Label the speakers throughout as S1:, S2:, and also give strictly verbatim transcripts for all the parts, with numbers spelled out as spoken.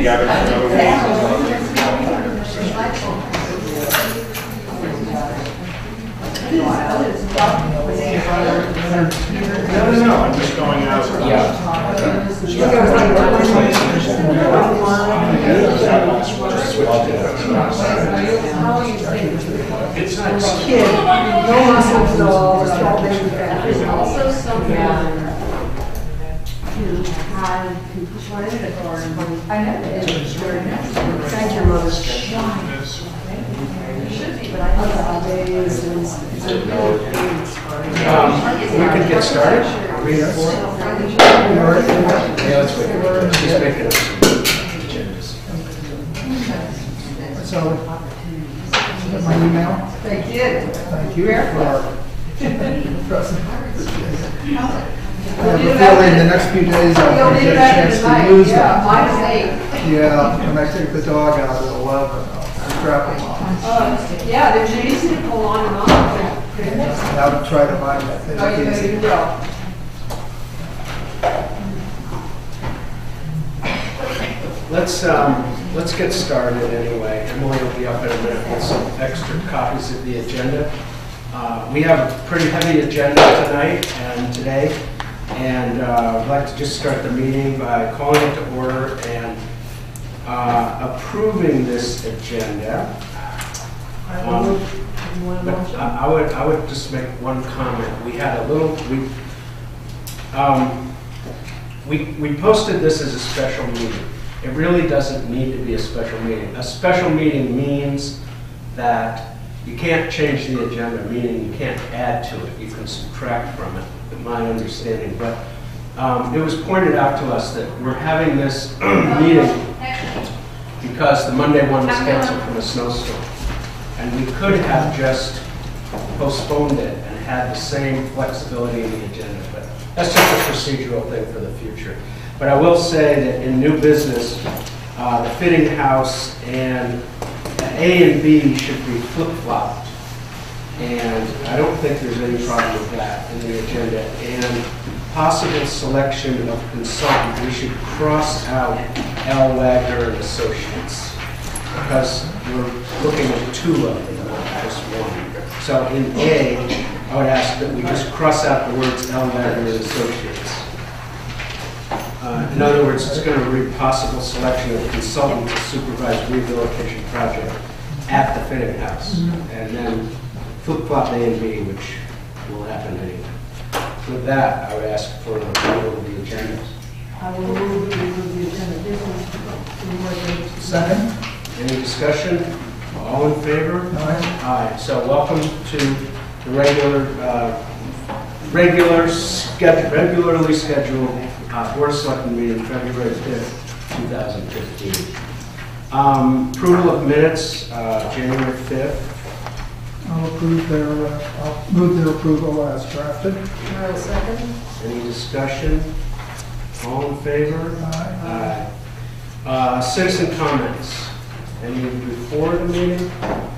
S1: together.
S2: No, no, no, I'm just going out.
S1: Yeah.
S2: It's not
S3: Kid, no muscles at all, just all baby fat.
S4: There's also someone who had completed or I know that it's very nice.
S3: Thank you, Mother.
S4: It should be, but I know that
S3: Days and it's a
S1: Um, we can get started. Read it for Yeah, let's wait. She's making us agendas.
S3: So, my email.
S4: they did.
S3: Thank you.
S4: Where?
S3: For I have a feeling the next few days I'll
S4: You'll
S3: get
S4: need
S3: a
S4: that
S3: chance to
S4: tonight,
S3: use
S4: yeah,
S3: them.
S4: minus eight.
S3: Yeah, when I take the dog out at eleven, I'll strap them on.
S4: Uh, yeah, there's an easy to pull on and off.
S3: I'll try to find that.
S4: Oh, you know, you will.
S1: Let's um, let's get started anyway. Emily will be up in a minute with some extra copies of the agenda. Uh, we have a pretty heavy agenda tonight and today, and uh, I'd like to just start the meeting by calling it to order and uh, approving this agenda. Um, but I, I would I would just make one comment. We had a little we um, we we posted this as a special meeting. It really doesn't need to be a special meeting. A special meeting means that you can't change the agenda, meaning you can't add to it. You can subtract from it, in my understanding. But um, it was pointed out to us that we're having this meeting because the Monday one was canceled from a snowstorm. And we could have just postponed it and had the same flexibility in the agenda. But that's just a procedural thing for the future. But I will say that in new business, uh, the fitting house and A and B should be flip-flopped. And I don't think there's any problem with that in the agenda. And possible selection of consultant, we should cross out L. Wagner and Associates because we're looking at two of them, not just one. So in A, I would ask that we just cross out the words L. Wagner and Associates. Uh, in other words, it's going to read possible selection of consultant to supervise rehabilitation project at the fitting house. And then flip-flop A and B, which will happen anyway. With that, I would ask for an approval of the agendas.
S3: I will move the agenda. Second.
S1: Any discussion? All in favor?
S3: Aye.
S1: Aye. So welcome to the regular, uh, regular schedule, regularly scheduled uh, Board of Selectmen meeting, February fifth, two thousand fifteen. Um, approval of minutes, uh, January fifth.
S3: I'll approve their, uh, I'll move their approval as drafted.
S4: I will second.
S1: Any discussion? All in favor?
S3: Aye.
S1: Aye. Uh, citizen comments. Any before the meeting?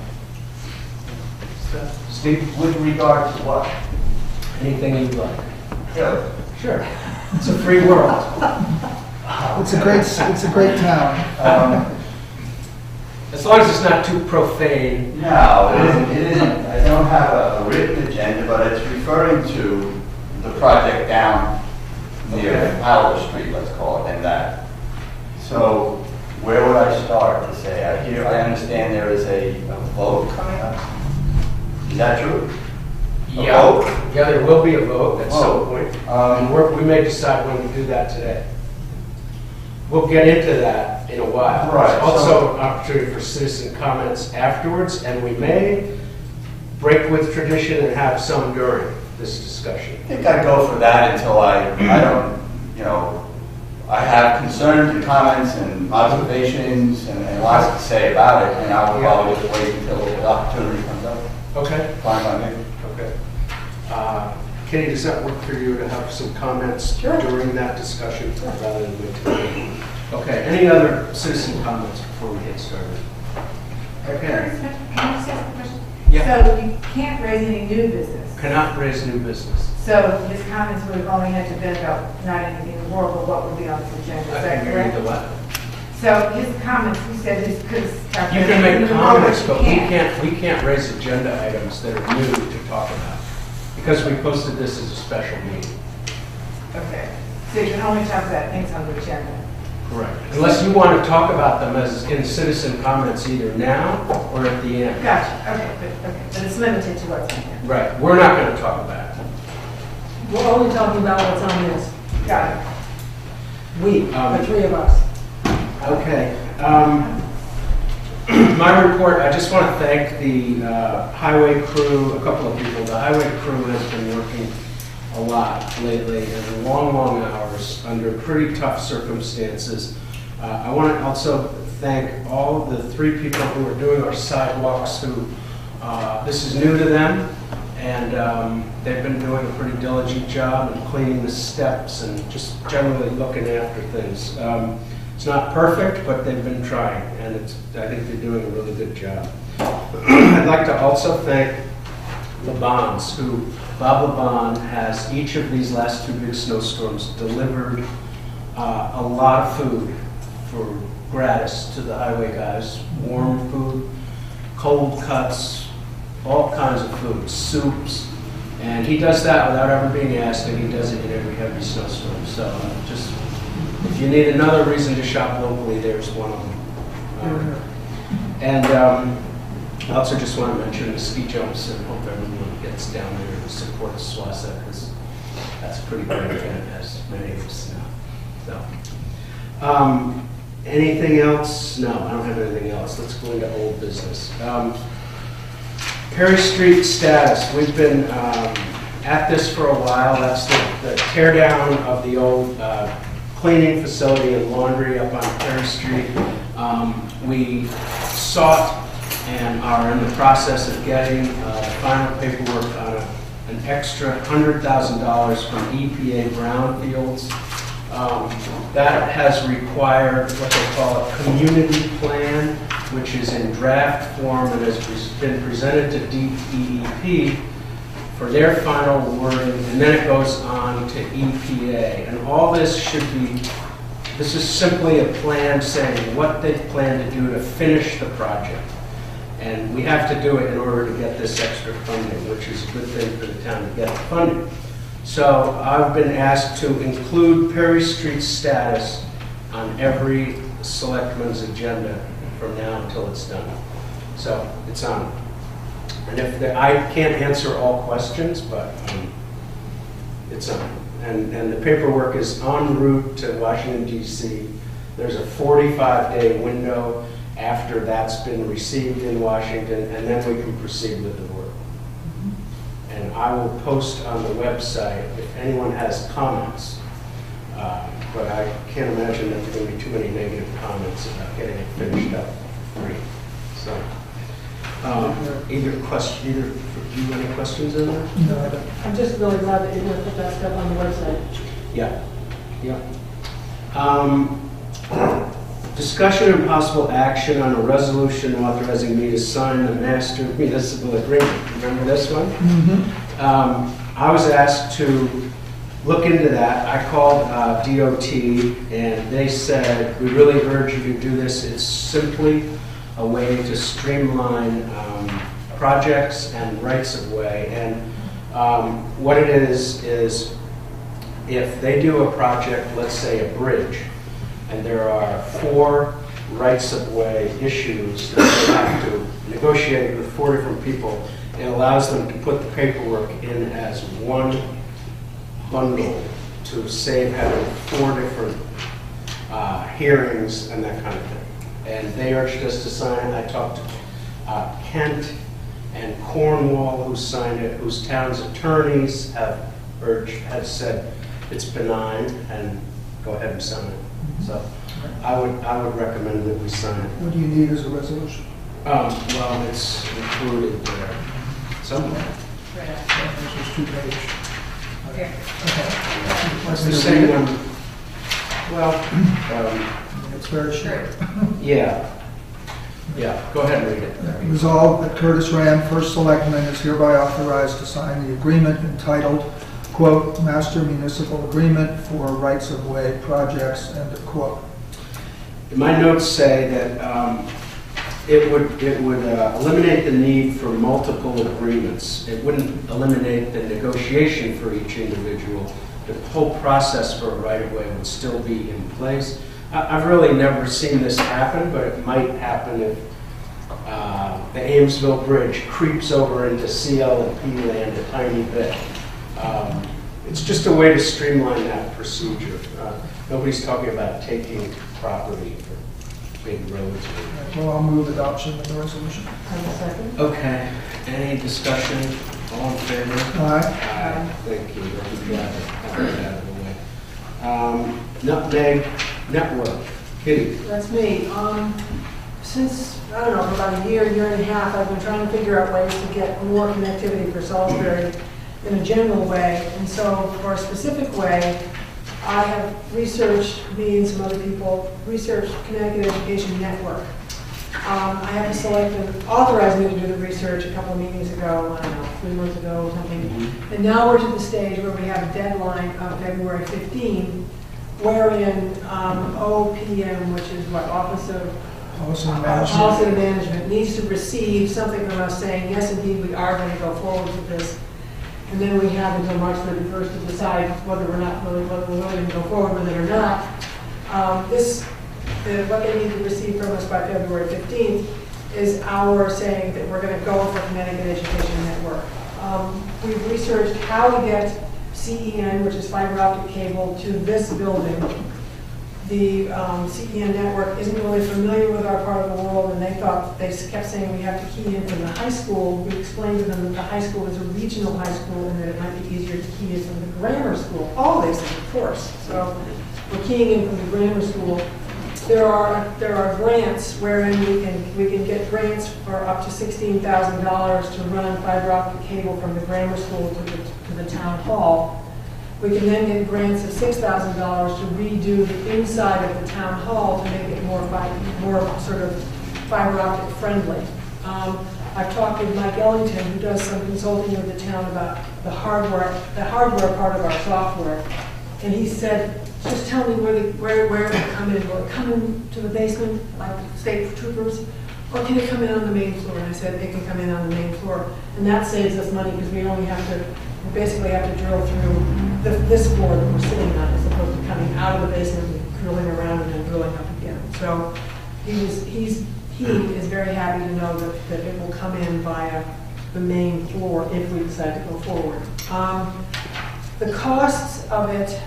S1: Steve?
S5: With regard to what?
S1: Anything you'd like?
S5: Really?
S1: Sure. It's a free world.
S3: It's a great, it's a great town.
S5: Um,
S1: As long as it's not too profane.
S5: no, it isn't, it isn't. I don't have a, a written agenda, but it's referring to the project down near
S1: Okay.
S5: Howard Street, let's call it, and that. So where would I start to say? I hear, I understand there is a, a vote coming up. Is that true? A
S1: Yeah.
S5: vote?
S1: Yeah, there will be a vote at some
S5: Oh.
S1: point.
S5: Um,
S1: And we're, we may decide when to do that today. We'll get into that in a while.
S5: Right,
S1: There's also
S5: so-
S1: an opportunity for citizen comments afterwards, and we may break with tradition and have some during this discussion.
S5: I think I'd go for that until I, I don't, you know, I have concerns and comments and observations and, and lots to say about it, and I will probably just wait until the opportunity comes up.
S1: Okay?
S5: Fine by me.
S1: Okay. Uh, Katie, does that work for you to have some comments
S4: Sure.
S1: during that discussion rather than wait till the meeting? Okay, any other citizen comments before we get started? Okay.
S6: Can I just ask a question?
S1: Yeah.
S6: So you can't raise any new business.
S1: Cannot raise new business.
S6: So his comments would have only had to been about not anything in the world, but what would be on this agenda. Is
S1: I
S6: that
S1: can read the
S6: correct?
S1: letter.
S6: So his comments, he said his, because.
S1: You can make comments, but we can't, we can't raise agenda items that are new to talk about, because we posted this as a special meeting.
S6: Okay, so you can only talk about things on the agenda.
S1: Correct. Unless you want to talk about them as in citizen comments either now or at the end.
S6: Gotcha, okay, but, okay, but it's limited to what's in here.
S1: Right, we're not going to talk about it.
S7: We're only talking about what's on this.
S6: Got it.
S7: We,
S1: Um,
S7: the three of us.
S1: Okay. Um, my report, I just want to thank the uh, highway crew, a couple of people. The highway crew has been working a lot lately and long, long hours under pretty tough circumstances. Uh, I want to also thank all of the three people who are doing our sidewalks who, uh, this is new to them, and um, they've been doing a pretty diligent job in cleaning the steps and just generally looking after things. Um, it's not perfect, but they've been trying, and it's, I think they're doing a really good job. I'd like to also thank LeBons, who Bob LeBon has each of these last two big snowstorms delivered uh, a lot of food for gratis to the highway guys. Warm food, cold cuts, all kinds of food, soups. And he does that without ever being asked, and he does it in every heavy snowstorm. So uh, just, if you need another reason to shop locally, there's one of them. Um, and um, I also just want to mention the ski jumps and hope everyone gets down there to support Swassa, because that's a pretty great event, as many of us know. So, um, anything else? No, I don't have anything else. Let's go into old business. Um, Perry Street status. We've been um, at this for a while. That's the, the tear down of the old uh, cleaning facility and laundry up on Perry Street. Um, we sought and are in the process of getting uh, the final paperwork on a, an extra one hundred thousand dollars from E P A brownfields. Um, that has required what they call a community plan, which is in draft form and has been presented to D E E P for their final wording, and then it goes on to E P A. And all this should be, this is simply a plan saying what they plan to do to finish the project. And we have to do it in order to get this extra funding, which is a good thing for the town to get the funding. So I've been asked to include Perry Street's status on every selectman's agenda from now until it's done. So it's on. And if the, I can't answer all questions, but um, it's on. And, and the paperwork is en route to Washington, D C There's a forty-five day window after that's been received in Washington, and then we can proceed with the work. And I will post on the website if anyone has comments, uh, but I can't imagine that there will be too many negative comments about getting it finished up free. So, um, either question, either, do you have any questions on that?
S3: No, I don't.
S7: I'm just really glad that you're going to put that stuff on the website.
S1: Yeah, yeah. Um, Discussion and possible action on a resolution authorizing me to sign the master municipal agreement. Remember this one?
S3: Mm-hmm.
S1: Um, I was asked to look into that. I called uh, D O T and they said, we really urge you to do this. It's simply a way to streamline um, projects and rights of way. And um, what it is, is if they do a project, let's say a bridge, and there are four rights-of-way issues that they have to negotiate with four different people. It allows them to put the paperwork in as one bundle to save having four different uh, hearings and that kind of thing. And they urged us to sign it. I talked to uh, Kent and Cornwall, who signed it, whose town's attorneys have urged, have said it's benign and go ahead and sign it. So I would I would recommend that we sign it.
S3: What do you need as a resolution?
S1: Um, well, it's included there somewhere.
S3: It's just two page.
S6: Here.
S3: Okay.
S1: It's the same one. Well, um,
S3: It's very short.
S1: yeah. Yeah, go ahead and read it.
S3: Resolved that Curtis Rand, first selectman, is hereby authorized to sign the agreement entitled, quote, Master Municipal Agreement for Rights of Way Projects, end of quote.
S1: my notes say that um, it would, it would uh, eliminate the need for multiple agreements. It wouldn't eliminate the negotiation for each individual. The whole process for a right-of-way would still be in place. I- I've really never seen this happen, but it might happen if uh, the Amesville Bridge creeps over into C L and P land a tiny bit. Um, It's just a way to streamline that procedure. Uh, Nobody's talking about taking property for big roads.
S3: Well, I'll move adoption of the resolution.
S7: Have a second?
S1: Okay, any discussion? All in favor?
S3: Aye.
S1: Aye. Thank you. I'm glad to have that out of the way. Um, Nutmeg Network, Kitty.
S7: That's me. Um, since, I don't know, for about a year, year and a half, I've been trying to figure out ways to get more connectivity for Salisbury in a general way. And so for a specific way, I have researched, me and some other people, researched Connecticut Education Network. Um, I have a selectman authorized me to do the research a couple of meetings ago, I don't know, three months ago or something. And now we're to the stage where we have a deadline of February fifteenth, wherein um, O P M, which is what, Office of
S3: Policy and
S7: Policy
S3: management.
S7: Management, needs to receive something from us saying, yes, indeed, we are going to go forward with this. And then we have until March thirty-first to decide whether we're not really, whether we're willing to go forward with it or not. Um, this, the, what they need to receive from us by February fifteenth is our saying that we're going to go for Connecticut Education Network. Um, we've researched how to get C E N, which is fiber optic cable, to this building. The um, C E N network isn't really familiar with our part of the world, and they thought, they kept saying we have to key in from the high school. We explained to them that the high school is a regional high school and that it might be easier to key in from the grammar school. All they said, of course. So we're keying in from the grammar school. There are there are grants wherein we can we can get grants for up to sixteen thousand dollars to run fiber optic cable from the grammar school to the to the town hall. We can then get grants of six thousand dollars to redo the inside of the town hall to make it more fi- more sort of fiber optic friendly. Um, I've talked with Mike Ellington, who does some consulting with the town about the hardware, the hardware part of our software, and he said, just tell me where the where where it will come in. Will it come in to the basement like state troopers, or can it come in on the main floor? And I said it can come in on the main floor, and that saves us money because we only have to. We basically have to drill through the, this floor that we're sitting on as opposed to coming out of the basement and drilling around and then drilling up again. So he was, he's, he is very happy to know that, that it will come in via the main floor if we decide to go forward. Um, the costs of it,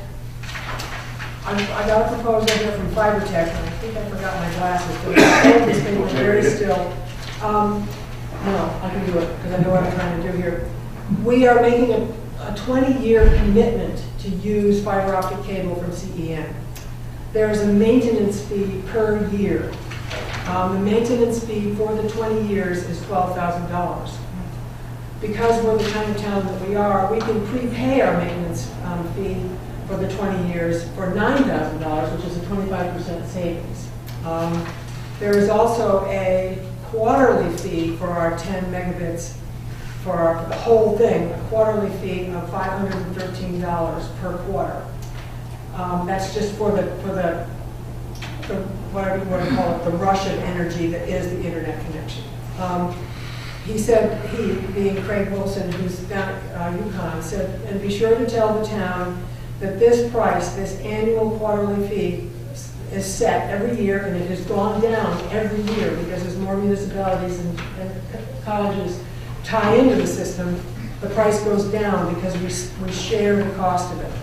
S7: I, I got a proposal here from FiberTech, and I think I forgot my glasses, but this thing was very still. Um, no, I can do it because I know what I'm trying to do here. We are making a, a twenty-year commitment to use fiber optic cable from C E N. There's a maintenance fee per year. Um, the maintenance fee for the twenty years is twelve thousand dollars. Because we're the kind of town that we are, we can prepay our maintenance um, fee for the twenty years for nine thousand dollars, which is a twenty-five percent savings. Um, there is also a quarterly fee for our ten megabits for our, the whole thing, a quarterly fee of five hundred thirteen dollars per quarter. Um, that's just for the, for the, the, whatever you want to call it, the rush of energy that is the internet connection. Um, he said, he, being Craig Wilson, who's down at uh, UConn, said, and be sure to tell the town that this price, this annual quarterly fee, is set every year, and it has gone down every year because as more municipalities and, and colleges tie into the system, the price goes down because we, we share the cost of it.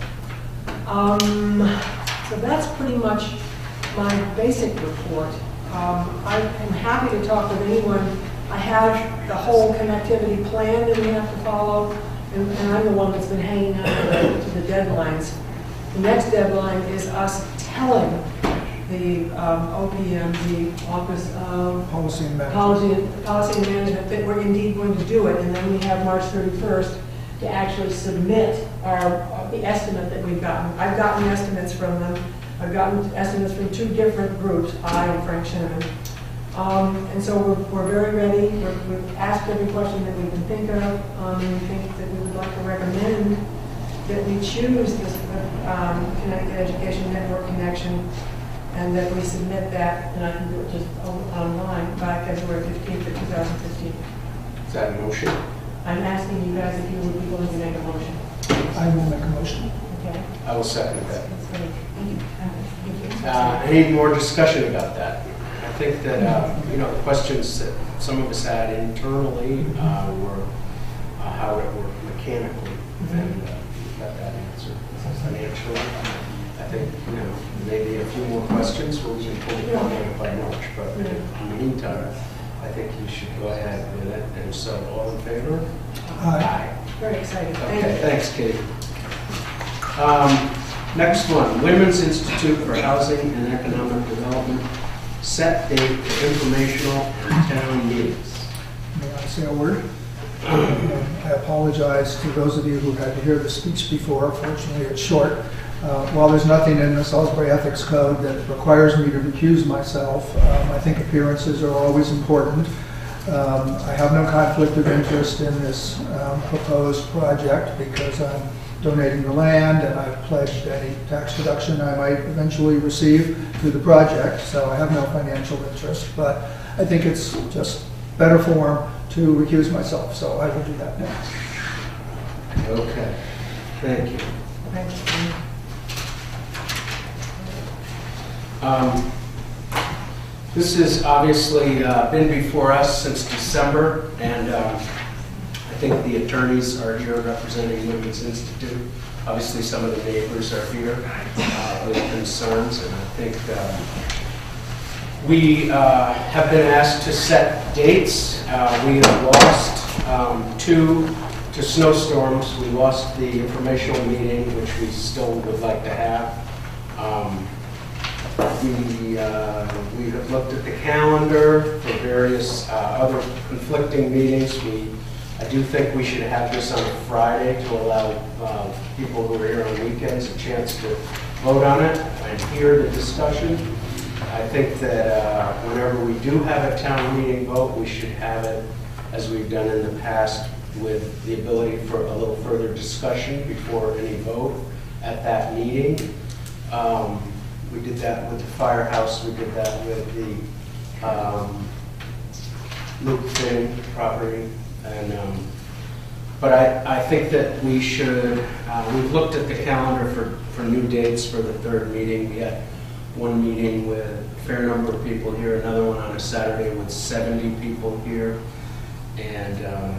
S7: Um, so that's pretty much my basic report. Um, I am happy to talk with anyone. I have the whole connectivity plan that we have to follow, and, and I'm the one that's been hanging on to the, to the deadlines. The next deadline is us telling the um, O P M, the Office of
S3: Policy and management.
S7: Policy, Policy and Management, that we're indeed going to do it, and then we have March thirty-first to actually submit our, uh, the estimate that we've gotten. I've gotten estimates from them. I've gotten estimates from two different groups, I and Frank Shinneman. Um, and so we're, we're very ready. We're, we've asked every question that we can think of, um, and we think that we would like to recommend that we choose this um, Connecticut Education Network connection and that we submit that, and I can do it just on- online, by February fifteenth of two thousand fifteen.
S1: Is that a motion?
S7: I'm asking you guys if you would be willing to make a motion.
S3: I will make a motion.
S7: Okay?
S1: I will second that.
S7: That's great. Thank you. Thank you.
S1: Uh, Any more discussion about that? I think that, uh, you know, the questions that some of us had internally uh, were uh, how it worked mechanically, and uh, we got that answered. Financially, I think, you know, maybe a few more questions, we'll be pulling it on by March, but in the meantime, I think you should go ahead with it, and so, all in favor?
S3: Aye.
S7: Very excited. Thank
S1: Okay,
S7: you.
S1: thanks, Katie. Um, Next one, Women's Institute for Housing and Economic Development, set date for informational and town meetings.
S3: May I say a word? I apologize to those of you who had to hear the speech before. Fortunately, it's short. Uh, While there's nothing in the Salisbury Ethics Code that requires me to recuse myself, um, I think appearances are always important. Um, I have no conflict of interest in this um, proposed project because I'm donating the land and I've pledged any tax deduction I might eventually receive through the project, so I have no financial interest. But I think it's just better form to recuse myself, so I will do that now.
S1: Okay, thank you.
S7: Thank you.
S1: Um, This has obviously uh, been before us since December, and um, I think the attorneys are here representing Women's Institute. Obviously, some of the neighbors are here uh, with concerns, and I think um, we uh, have been asked to set dates. Uh, We have lost um, two to snowstorms. We lost the informational meeting, which we still would like to have. Um, We, uh, we have looked at the calendar for various uh, other conflicting meetings. We, I do think we should have this on a Friday to allow uh, people who are here on weekends a chance to vote on it and hear the discussion. I think that uh, whenever we do have a town meeting vote, we should have it, as we've done in the past, with the ability for a little further discussion before any vote at that meeting. Um, We did that with the firehouse, we did that with the um, Luke Finn property, and um, but I, I think that we should, uh, we've looked at the calendar for, for new dates for the third meeting. We had one meeting with a fair number of people here, another one on a Saturday with seventy people here, and um,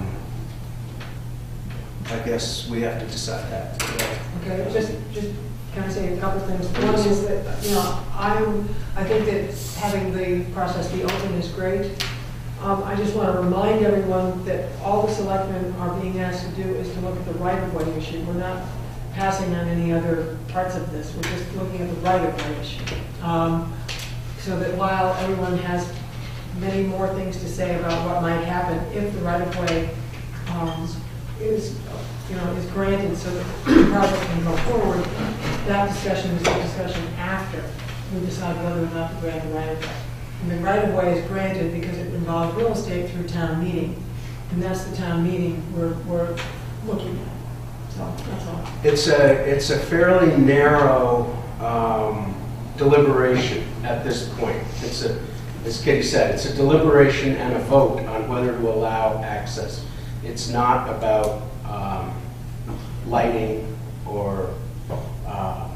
S1: I guess we have to decide that today.
S7: Okay, just, just, can I say a couple things? One is that, you know, I'm, I think that having the process be open is great. Um, I just want to remind everyone that all the selectmen are being asked to do is to look at the right-of-way issue. We're not passing on any other parts of this. We're just looking at the right-of-way issue. Um, so that while everyone has many more things to say about what might happen if the right-of-way um, is, you know, is granted so that the project can go forward, that discussion is the discussion after we decide whether or not to grant the right-of-way. And the right-of-way is granted because it involves real estate through town meeting, and that's the town meeting we're, we're looking at. So that's all.
S1: It's a, it's a fairly narrow um, deliberation at this point. It's a, as Kitty said, it's a deliberation and a vote on whether to allow access. It's not about um, lighting or um,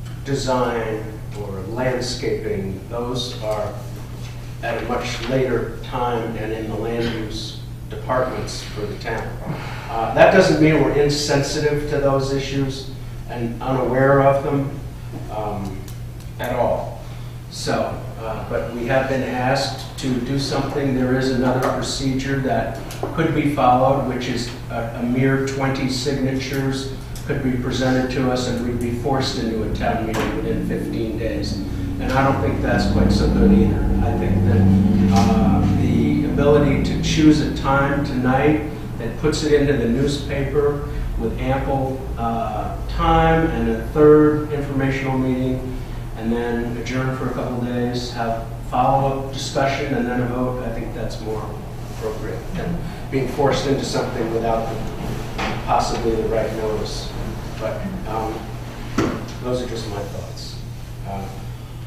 S1: design or landscaping. Those are at a much later time and in the land use departments for the town. Uh, that doesn't mean we're insensitive to those issues and unaware of them um, at all. So, uh, but we have been asked to do something. There is another procedure that could be followed, which is a, a mere twenty signatures could be presented to us and we'd be forced into a town meeting within fifteen days. And I don't think that's quite so good either. I think that uh, the ability to choose a time tonight that puts it into the newspaper with ample uh, time and a third informational meeting, and then adjourn for a couple days, have follow-up discussion, and then a vote, I think that's more appropriate than being forced into something without the, possibly the right notice. But um, those are just my thoughts. Uh,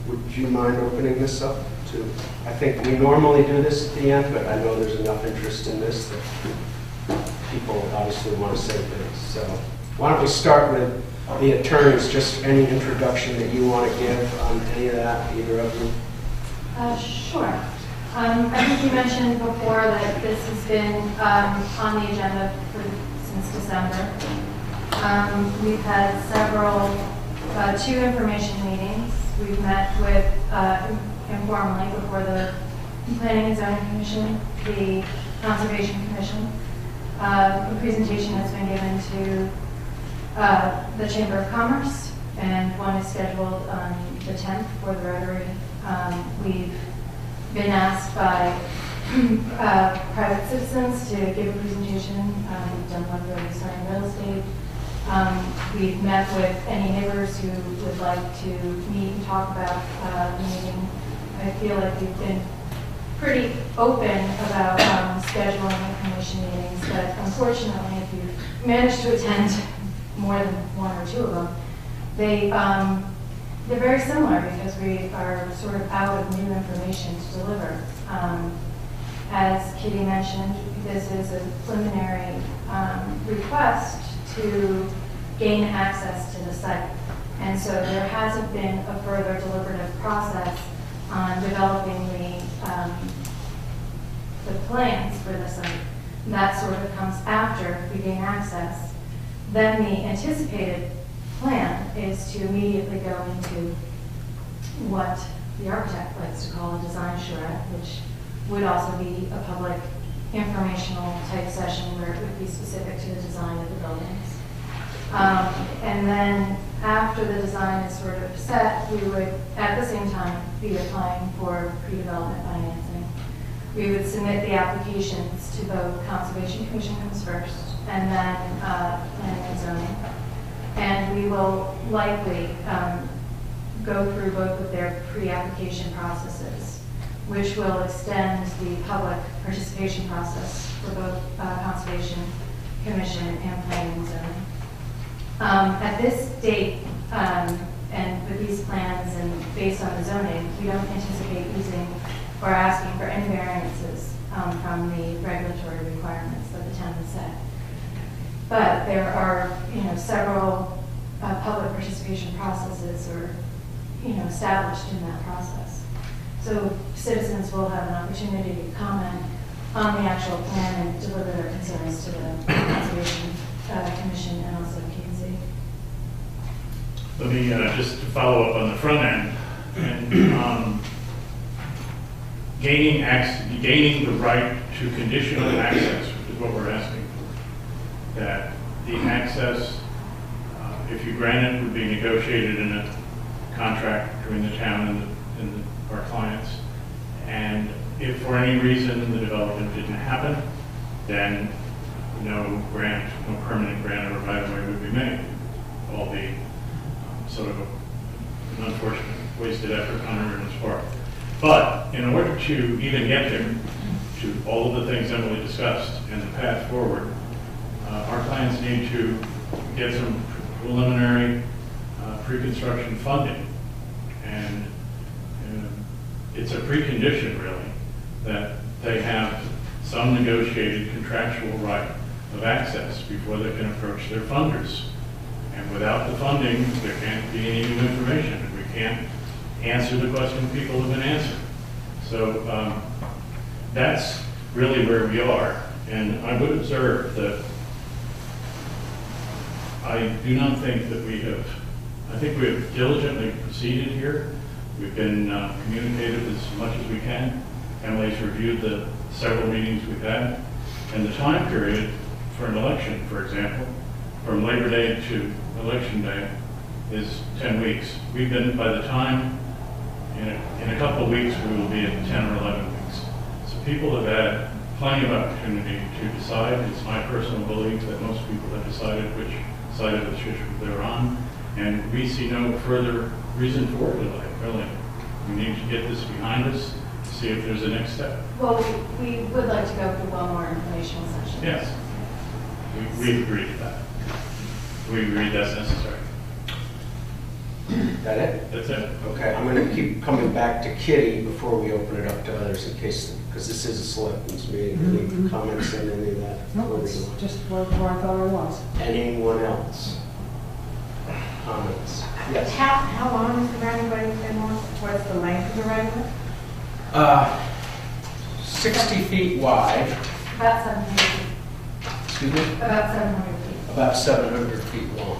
S1: would you mind opening this up to, I think we normally do this at the end, but I know there's enough interest in this that people obviously want to say things. So why don't we start with the attorneys, just any introduction that you want to give on any of that, either of you?
S8: Uh, sure. Um, I think you mentioned before that this has been um, on the agenda for, since December. Um, we've had several, uh, two information meetings. We've met with, uh, informally before the Planning and Zoning Commission, the Conservation Commission. Uh, a presentation has been given to uh, the Chamber of Commerce, and one is scheduled on the tenth for the Rotary. Um, we've been asked by uh, private citizens to give a presentation. Um, we've done one for starting real estate. Um, we've met with any neighbors who would like to meet and talk about uh, the meeting. I feel like we've been pretty open about um, scheduling information meetings, but unfortunately, if you've managed to attend more than one or two of them, they, um, they're very similar because we are sort of out of new information to deliver. Um, as Kitty mentioned, this is a preliminary um, request to gain access to the site. And so there hasn't been a further deliberative process on developing the, um, the plans for the site. And that sort of comes after we gain access. Then the anticipated plan is to immediately go into what the architect likes to call a design charrette, which would also be a public informational type session where it would be specific to the design of the buildings. Um, and then after the design is sort of set, we would at the same time be applying for pre-development financing. We would submit the applications to both Conservation Commission comes first, and then uh, Planning and Zoning. And we will likely um, go through both of their pre-application processes, which will extend the public participation process for both uh, Conservation Commission and Planning and Zoning. Um, at this date, um, and with these plans and based on the zoning, we don't anticipate using or asking for any variances um, from the regulatory requirements that the town has set. But there are, you know, several uh, public participation processes or, you know, established in that process. So citizens will have an opportunity to comment on the actual plan and deliver their concerns to the Conservation uh, Commission and also P and Z.
S2: Let me uh, just follow up on the front end. And, um, gaining, access, gaining the right to conditional access, which is what we're asking for. That the access, uh, if you grant it, would be negotiated in a contract between the town and, the, and the, our clients. And if for any reason the development didn't happen, then no grant, no permanent grant or right of way would be made. All be um, sort of a, an unfortunate wasted effort on everyone's part. But in order to even get there, to all of the things Emily discussed and the path forward, uh, our clients need to get some preliminary uh, pre-construction funding. And uh, it's a precondition, really, that they have some negotiated contractual right of access before they can approach their funders. And without the funding, there can't be any new information, and we can't answer the question people have been answering. So um, that's really where we are. And I would observe that I do not think that we have, I think we have diligently proceeded here. We've been uh, communicative as much as we can. Emily's reviewed the several meetings we've had. And the time period for an election, for example, from Labor Day to Election Day is ten weeks. We've been, by the time, in a, in a couple of weeks, we will be at ten or eleven weeks. So people have had plenty of opportunity to decide. It's my personal belief that most people have decided which side of the issue they're on. And we see no further reason for delay, really. We need to get this behind us, see if there's a next step.
S8: Well, we, we would like to go through one more informational session.
S2: Yes, we, we agree to that. We agree that's necessary.
S1: That it?
S2: That's it.
S1: Okay, I'm gonna keep coming back to Kitty before we open it up to others in case, because this is a selectmen's meeting. Any comments on any of that?
S7: No,
S1: What we
S7: it's
S1: doing?
S7: just where where I thought I was.
S1: Anyone else? Comments? Yes.
S6: How, how long is the right of way been on? What's the length of the right of way?
S1: Uh, sixty feet wide,
S8: About seven hundred feet.
S1: excuse me,
S8: About seven hundred feet.
S1: about seven hundred feet long.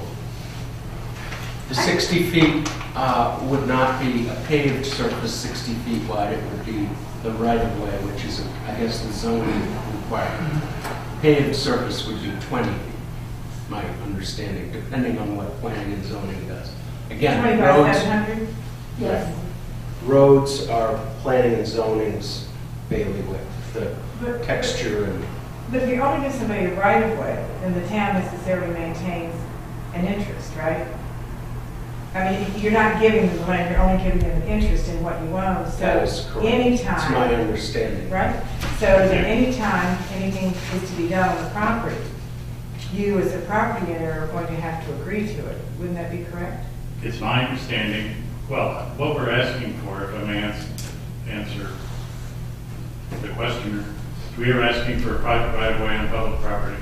S1: The sixty feet uh, would not be a paved surface sixty feet wide, it would be the right-of-way, which is, I guess, the zoning requirement. Paved surface would be twenty feet, my understanding, depending on what planning and zoning does. Again,
S6: Twenty by
S1: roads,
S6: seven hundred?
S8: Yes.
S1: roads are planning and zoning's bailiwick, the
S6: But-
S1: texture and,
S6: But if you only give somebody a right of way, then the town necessarily maintains an interest, right? I mean, you're not giving them the land, you're only giving them an interest in what you own, so
S1: that is correct.
S6: anytime.
S1: It's my understanding.
S6: Right? So that anytime anything is to be done on the property, you as a property owner are going to have to agree to it. Wouldn't that be correct?
S2: It's my understanding, well, what we're asking for, if I may ans- answer the questioner, we are asking for a private right-of-way on public property.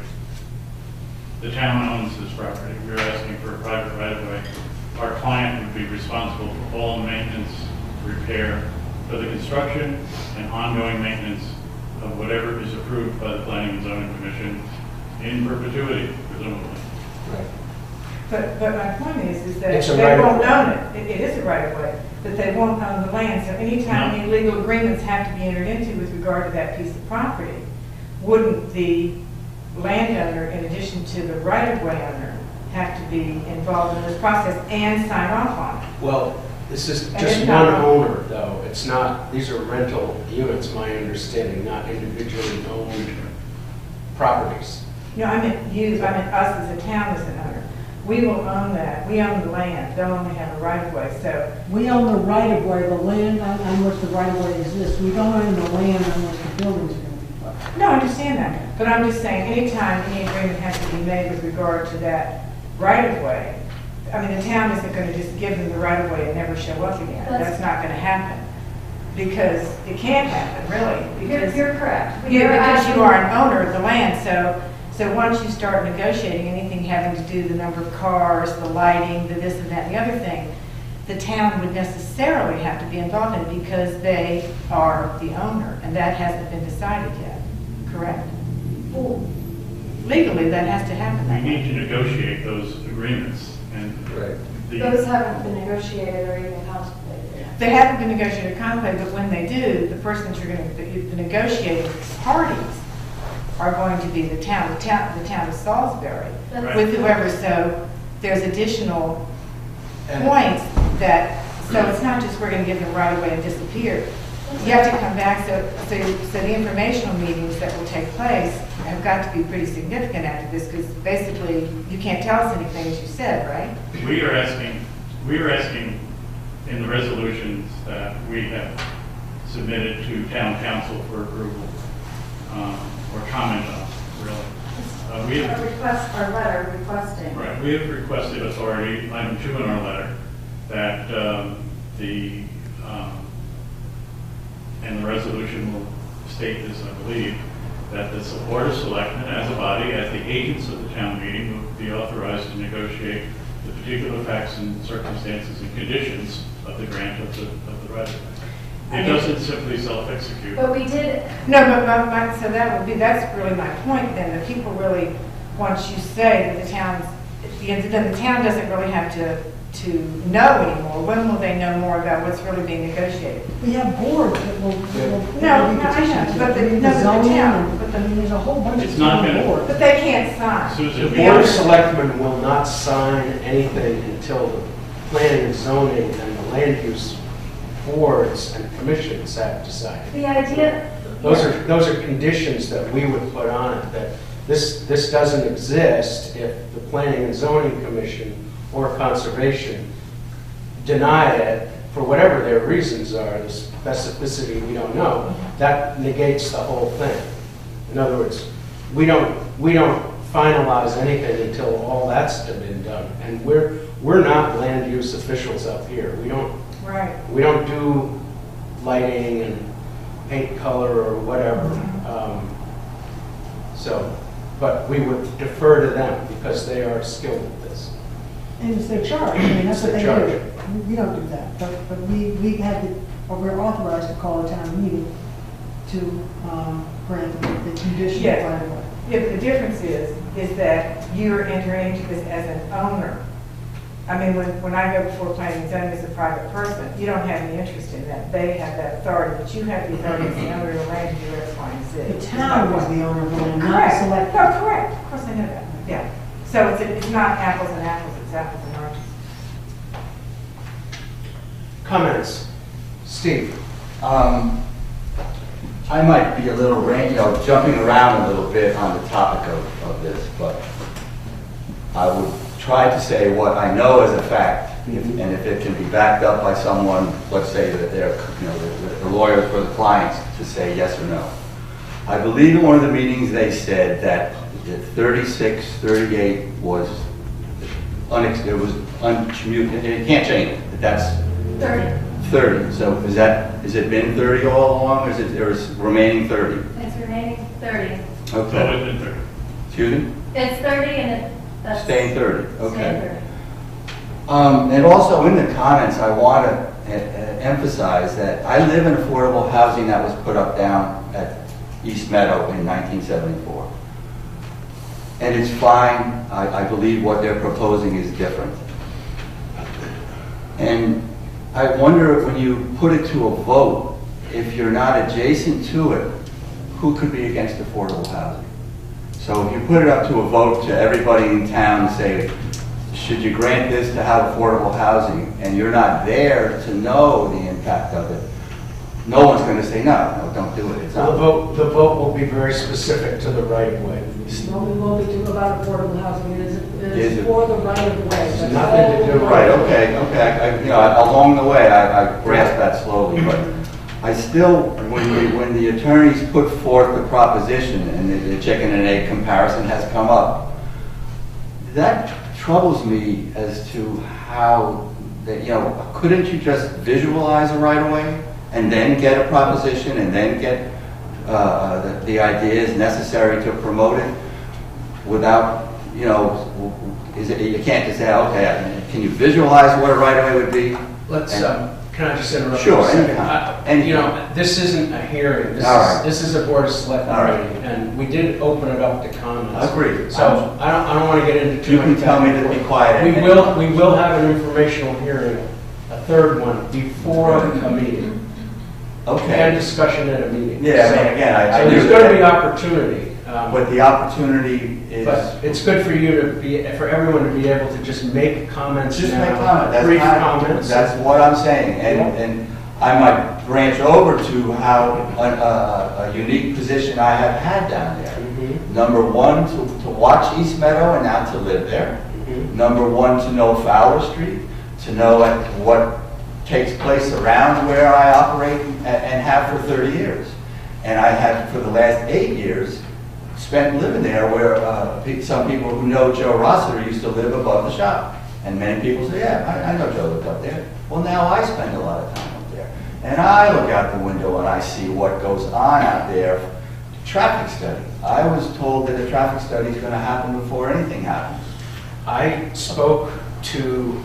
S2: The town owns this property. We're asking for a private right-of-way. Our client would be responsible for all maintenance, repair, for the construction and ongoing maintenance of whatever is approved by the Planning and Zoning Commission in perpetuity, presumably.
S1: Right.
S6: But, but my point is, is that
S1: It's a
S6: they
S1: right of
S6: won't
S1: way.
S6: own it. It it is a right of way, but they won't own the land. So anytime
S2: No.
S6: any legal agreements have to be entered into with regard to that piece of property, wouldn't the landowner, in addition to the right of way owner, have to be involved in this process and sign off on it?
S1: Well, this is
S6: And
S1: just
S6: it's
S1: one
S6: not-
S1: owner, though. It's not, these are rental units, my understanding, not individually owned properties.
S6: No, I meant you, I meant us as a town as an owner. We will own that. We own the land. They'll only have a right of way. So
S7: We own the right of way, the land on, on which the right of way exists. We don't own the land on which the buildings are going to be put.
S6: no, I understand that, but I'm just saying, anytime any agreement has to be made with regard to that right-of-way, I mean, the town isn't going to just give them the right-of-way and never show up again.
S8: That's-
S6: That's not going to happen, because it can't happen, really,
S8: You're,
S6: because,
S8: you're correct.
S6: yeah,
S8: You're
S6: because
S8: asking-
S6: you are an owner of the land, so, so once you start negotiating anything having to do the number of cars, the lighting, the this and that, and the other thing, the town would necessarily have to be involved in it because they are the owner, and that hasn't been decided yet, correct?
S8: Well,
S6: Legally, that has to happen
S2: We
S6: that way.
S2: need to negotiate those agreements, and
S1: Right.
S2: the,
S8: those haven't been negotiated or even contemplated yet.
S6: They haven't been negotiated or contemplated, but when they do, the person that you're going to, the negotiating parties are going to be the town, the town, the town of Salisbury,
S8: That's-
S6: with whoever, so there's additional
S1: And-
S6: points that, so it's not just we're going to give them right away and disappear. You have to come back, so, so, so the informational meetings that will take place have got to be pretty significant after this, because basically, you can't tell us anything, as you said, right?
S2: we are asking, we are asking in the resolutions that we have submitted to town council for approval, um, or comment on, really. Uh, we
S8: A
S2: have,
S8: request, our letter requesting.
S2: right, we have requested authority, item two in our letter, that um, the, um, and the resolution will state this, I believe, that the Board of Selectmen as a body, as the agents of the town meeting, will be authorized to negotiate the particular facts and circumstances and conditions of the grant of the, of the right of way. It doesn't simply self-execute.
S8: But we did,
S6: No, but my, my, so that would be, that's really my point then, that people really, once you say that the town's, then the town doesn't really have to, to know anymore. When will they know more about what's really being negotiated?
S7: We have boards that will, that will.
S6: No,
S7: that will be
S6: no, I know,
S7: petitioned
S6: but the-
S7: to.
S6: no, but the
S7: zoning
S6: town-
S7: and-
S6: but the-
S7: I mean, there's a whole bunch of
S2: It's not
S7: town
S2: gonna-
S7: boards.
S6: But they can't sign.
S2: Susan,
S1: The Board of Selectmen will not sign anything until the planning and zoning and the land use boards and commissions have decided.
S8: the idea.
S1: Those are, those are conditions that we would put on it, that this, this doesn't exist if the Planning and Zoning Commission or Conservation deny it for whatever their reasons are, the specificity we don't know, that negates the whole thing. In other words, we don't, we don't finalize anything until all that's been done. And we're, we're not land use officials up here. We don't,
S6: Right.
S1: we don't do lighting and paint color or whatever. Um, So, but we would defer to them because they are skilled at this.
S7: And it's their charge, I mean, that's what
S1: It's
S7: they
S1: their
S7: do. We don't do that, but, but we, we had to, or we're authorized to call a town meeting to, um, grant the the condition
S6: Yeah.
S7: right away.
S6: Yeah, but the difference is, is that you're entering into this as an owner. I mean, when, when I go before planning and zoning as a private person, you don't have any interest in that. They have that authority, but you have the authority as the owner of the land to do X, Y, and Z.
S7: The town was the owner of the land, not the
S6: Correct.
S7: select.
S6: No, correct. Of course I know that. Yeah. So it's, it's not apples and apples, it's apples and oranges.
S1: Comments? Steve?
S5: Um, I might be a little, ran- you know, jumping around a little bit on the topic of, of this, but I would try to say what I know as a fact, if, and if it can be backed up by someone, let's say that they're, you know, the, the lawyers for the clients, to say yes or no. I believe in one of the meetings they said that thirty-six, thirty-eight was unex, it was uncommuted, it can't change it, that's
S8: thirty.
S5: thirty. So is that, has it been thirty all along, or is it, or is remaining thirty?
S8: It's remaining thirty.
S2: So
S5: Okay.
S2: it's in thirty.
S5: Excuse me?
S8: It's thirty and it, that's.
S5: Staying thirty,
S8: staying
S5: okay.
S8: thirty.
S5: Um, and also in the comments, I want to emphasize that I live in affordable housing that was put up down at East Meadow in nineteen seventy-four. And it's fine. I, I believe what they're proposing is different. And I wonder, when you put it to a vote, if you're not adjacent to it, who could be against affordable housing? So if you put it up to a vote to everybody in town and say, should you grant this to have affordable housing, and you're not there to know the impact of it, no one's going to say, no, no, don't do it. It's
S1: The
S5: not.
S1: vote, the vote will be very specific to the right of way.
S7: No, we won't be doing about affordable housing, it is, it
S5: Is
S7: is
S5: it?
S7: for the right of the way. That's
S1: Nothing to
S7: all.
S1: do-
S5: Right, okay, okay, I, I- you know, along the way, I, I grasped that slowly, but I still, when the, when the attorneys put forth the proposition, and the, the chicken and egg comparison has come up, that troubles me as to how, that, you know, couldn't you just visualize a right-of-way, and then get a proposition, and then get uh, the, the ideas necessary to promote it, without, you know, is it, you can't just say, okay, can you visualize what a right-of-way would be?
S1: Let's,
S5: And-
S1: um, can I just interrupt?
S5: Sure,
S1: for a second?
S5: anytime,
S1: I-
S5: anytime.
S1: You know, this isn't a hearing. This
S5: All
S1: is,
S5: right.
S1: this is a Board of Selectmen
S5: All right.
S1: meeting, and we did open it up to comments.
S5: Agreed.
S1: So I don't, I don't want to get into too
S5: You
S1: much.
S5: can tell me to be quiet.
S1: We will, we will have an informational hearing, a third one, before a meeting. And
S5: Okay.
S1: discussion at a meeting.
S5: Yeah, I mean, again, I- I
S1: So there's
S5: knew
S1: going to
S5: that.
S1: be opportunity. um,
S5: But the opportunity is,
S1: But it's good for you to be, for everyone to be able to just make comments
S5: just
S1: now.
S5: make comment, that's
S1: Brief
S5: not-
S1: comments.
S5: That's what I'm saying, and, and I might branch over to how, a, a, a unique position I have had down there.
S1: Mhm,
S5: Number one, to, to watch East Meadow and now to live there.
S1: mhm.
S5: Number one, to know Fowler Street, to know what takes place around where I operate and, and have for thirty years. And I have, for the last eight years, spent living there where uh, pe- some people who know Joe Rossiter used to live above the shop. And many people say, yeah, I, I know Joe lived up there. Well, now I spend a lot of time up there. And I look out the window and I see what goes on out there. Traffic study. I was told that a traffic study is going to happen before anything happens.
S1: I spoke to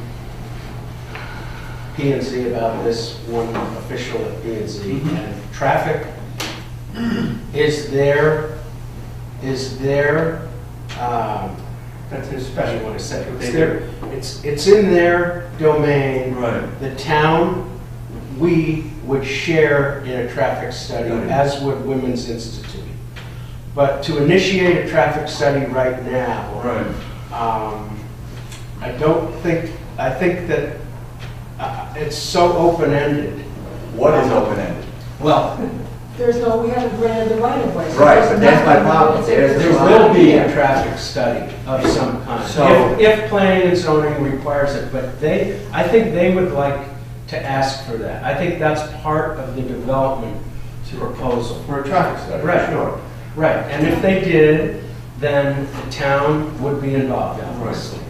S1: P and Z about this, one official at P and Z,
S5: Mhm.
S1: and traffic is there, is there, um, that's a special one to say. It's there, it's, it's in their domain.
S5: Right.
S1: The town, we would share in a traffic study,
S5: Right.
S1: as would Women's Institute. But to initiate a traffic study right now,
S5: Right.
S1: um, I don't think, I think that uh, it's so open-ended.
S5: What is open-ended?
S1: Well,
S7: There's no, we haven't granted the right of way. so
S5: Right,
S7: there's
S5: but that's my
S7: nothing.
S5: problem.
S7: It's-
S5: There's-
S1: there
S7: it's-
S1: will be a traffic study of some kind.
S5: So-
S1: If, if planning and zoning requires it, but they, I think they would like to ask for that. I think that's part of the development proposal.
S5: For a traffic study,
S1: Right.
S5: sure.
S1: Right, and if they did, then the town would be involved, obviously.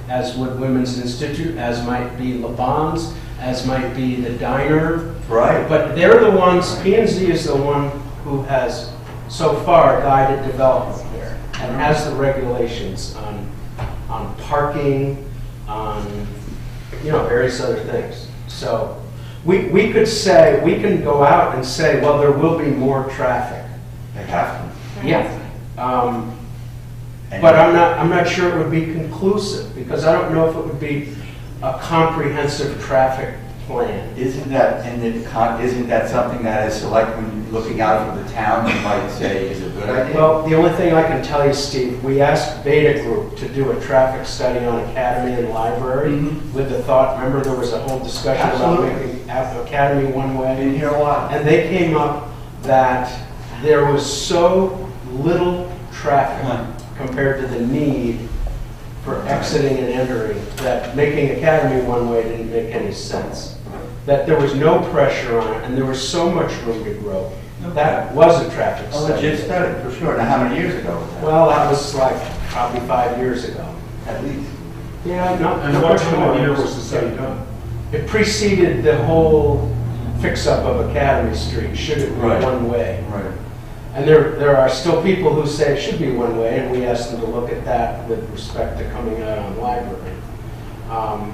S1: as would Women's Institute, as might be LeBon's, as might be the diner.
S5: Right.
S1: But they're the ones, P and Z is the one who has so far guided development there and has the regulations on, on parking, on, you know, various other things. So we, we could say, we can go out and say, well, there will be more traffic.
S5: They have to.
S1: Yeah. Um,
S5: And-
S1: But I'm not, I'm not sure it would be conclusive, because I don't know if it would be a comprehensive traffic plan.
S5: Isn't that, and it con- isn't that something that as selectmen looking out for the town, you might say is a good idea?
S1: Well, the only thing I can tell you, Steve, we asked Beta Group to do a traffic study on Academy and Library
S5: Mhm.
S1: with the thought, remember there was a whole discussion about
S5: Absolutely.
S1: making Ave- Academy one
S5: I
S1: way?
S5: didn't hear a lot.
S1: And they came up that there was so little traffic
S5: Huh.
S1: compared to the need for exiting and entering, that making Academy one way didn't make any sense. That there was no pressure on it, and there was so much room to grow. That was a traffic
S5: A
S1: study.
S5: legit study, for sure. Now, how many years ago was that?
S1: Well, that was like probably five years ago.
S5: At least.
S1: Yeah, not.
S9: And
S1: not
S9: what
S1: much
S9: time
S1: more.
S9: of year was the study done?
S1: It preceded the whole fix-up of Academy Street, should it be
S5: Right.
S1: one way?
S5: Right.
S1: And there, there are still people who say it should be one way, and we asked them to look at that with respect to coming out on Library. Um,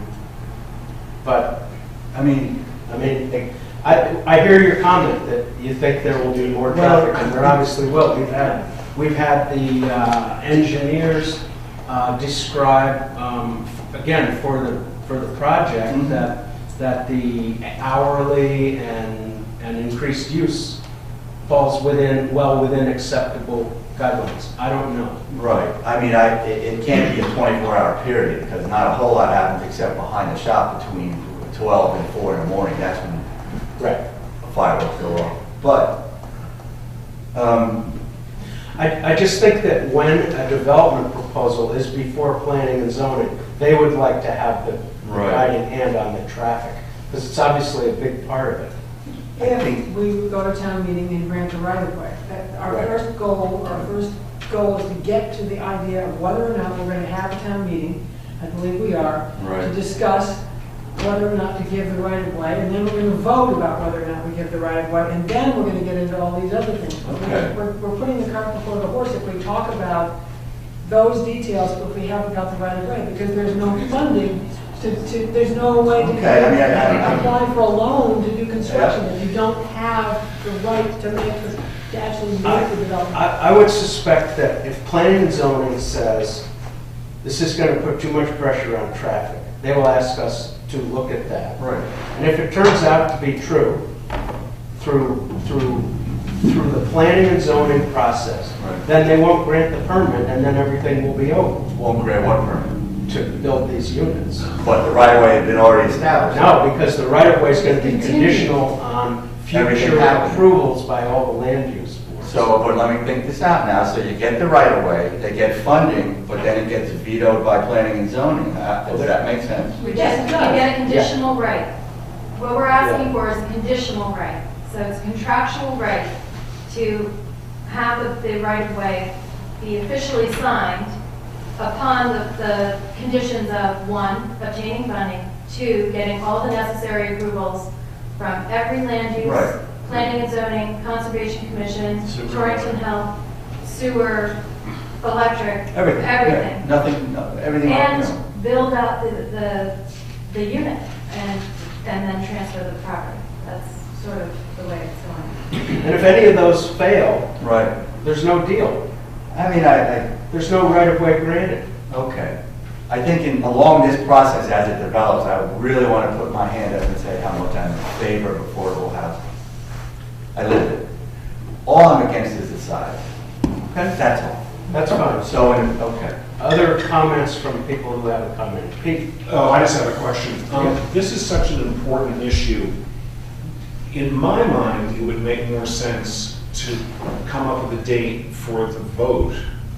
S1: But,
S5: I mean,
S1: I mean, I, I hear your comment that you think there will be more traffic, and there obviously will. We've had, we've had the uh, engineers uh, describe, um, again, for the, for the project,
S5: Mhm.
S1: that, that the hourly and, and increased use falls within, well within acceptable guidelines. I don't know.
S5: right. I mean, I, it, it can't be a twenty-four hour period because not a whole lot happens except behind the shop between twelve and four in the morning. That's when
S1: Right.
S5: fireworks go off. But, um,
S1: I, I just think that when a development proposal is before planning and zoning, they would like to have the
S5: Right.
S1: guiding hand on the traffic, because it's obviously a big part of it.
S5: I think-
S7: If we would go to town meeting and grant a right of way, that our
S1: Right.
S7: first goal, our first goal is to get to the idea of whether or not we're going to have a town meeting, I believe we are, to
S5: Right.
S7: discuss whether or not to give the right of way, and then we're going to vote about whether or not we give the right of way, and then we're going to get into all these other things. But we're-
S5: Okay.
S7: We're, we're putting the cart before the horse if we talk about those details, but we haven't got the right of way, because there's no funding to, to, there's no way to
S5: Okay, I mean, I- I-
S7: apply for a loan to do construction if you don't have the right to make, the- to actually make the development.
S1: I, I would suspect that if planning and zoning says this is going to put too much pressure on traffic, they will ask us to look at that.
S5: right.
S1: And if it turns out to be true, through, through, through the planning and zoning process,
S5: Right.
S1: then they won't grant the permit, and then everything will be over
S5: Won't grant what permit?
S1: to build these units.
S5: But the right of way had been already established.
S1: No, because the right-of-way is going to be
S7: Continue.
S1: conditional on
S5: Everything
S1: future
S5: happening.
S1: approvals by all the land use boards.
S5: So, but let me think this out now. So you get the right of way, they get funding, but then it gets vetoed by planning and zoning. Uh, Does that make sense?
S8: Yes, you get a conditional right. What we're asking for is a conditional right. So it's a contractual right to have the, the right of way be officially signed upon the, the conditions of, one, obtaining funding, two, getting all the necessary approvals from every land use,
S5: Right.
S8: planning and zoning, conservation commission,
S5: Sewer.
S8: Torrington Health, sewer, electric,
S5: Everything.
S8: everything.
S5: Yeah, Nothing, no- everything, you know.
S8: And build out the, the, the unit and, and then transfer the property. That's sort of the way it's going.
S1: And if any of those fail,
S5: Right.
S1: there's no deal.
S5: I mean, I,
S1: There's no right-of-way granted.
S5: I, okay. I think in, along this process as it develops, I would really want to put my hand up and say how much I'm in favor of affordable housing. I live it. All I'm against is the size. Okay, that's all.
S1: That's fine.
S5: So, in- okay.
S1: Other comments from people who haven't commented? Pete?
S9: Oh, I just have a question. Um,
S1: Yeah.
S9: This is such an important issue. In my mind, it would make more sense to come up with a date for the vote,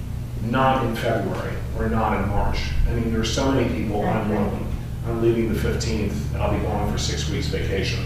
S9: not in February or not in March. I mean, there's so many people, I'm one of them. I'm leaving the fifteenth, and I'll be gone for six weeks vacation.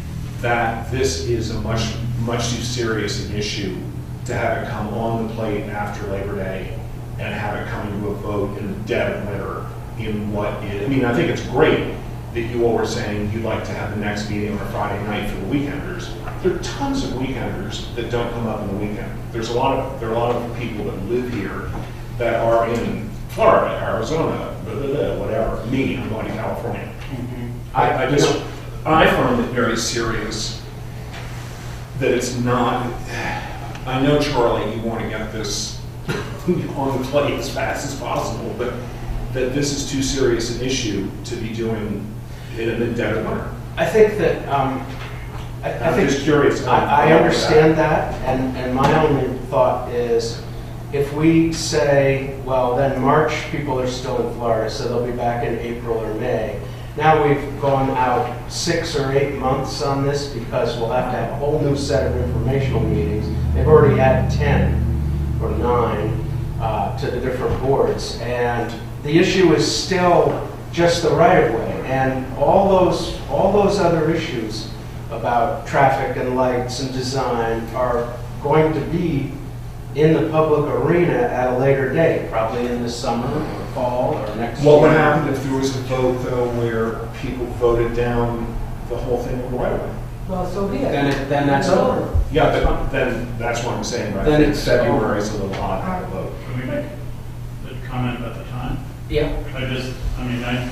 S9: That this is a much, much too serious an issue to have it come on the plate after Labor Day and have it come to a vote in the dead of winter in what is, I mean, I think it's great that you all were saying you'd like to have the next meeting on a Friday night for the weekenders. There are tons of weekenders that don't come up in the weekend. There's a lot of, there are a lot of people that live here that are in Florida, Arizona, blah, blah, blah, whatever. Me, I'm going to California. I, I just, I find it very serious that it's not, I know, Charlie, you want to get this on the plate as fast as possible, but that this is too serious an issue to be doing in the dead of winter.
S1: I think that, um, I, I
S9: I'm
S1: think.
S9: just curious.
S1: I, I understand that, and, and my only thought is, if we say, well, then March, people are still in Florida, so they'll be back in April or May. Now we've gone out six or eight months on this because we'll have to have a whole new set of informational meetings. They've already had ten or nine uh, to the different boards, and the issue is still just the right-of-way, and all those, all those other issues about traffic and lights and design are going to be in the public arena at a later date, probably in the summer or fall or next year.
S9: What would happen if there was a vote, though, where people voted down the whole thing with the right of way?
S7: Well, so be it.
S1: Then, it, then that's over.
S9: Yeah, but then that's what I'm saying, right?
S1: Then
S9: I think
S1: it's
S9: February is a little odd to have a vote.
S2: Can we make a comment about the time?
S1: Yeah.
S2: I just, I mean, I,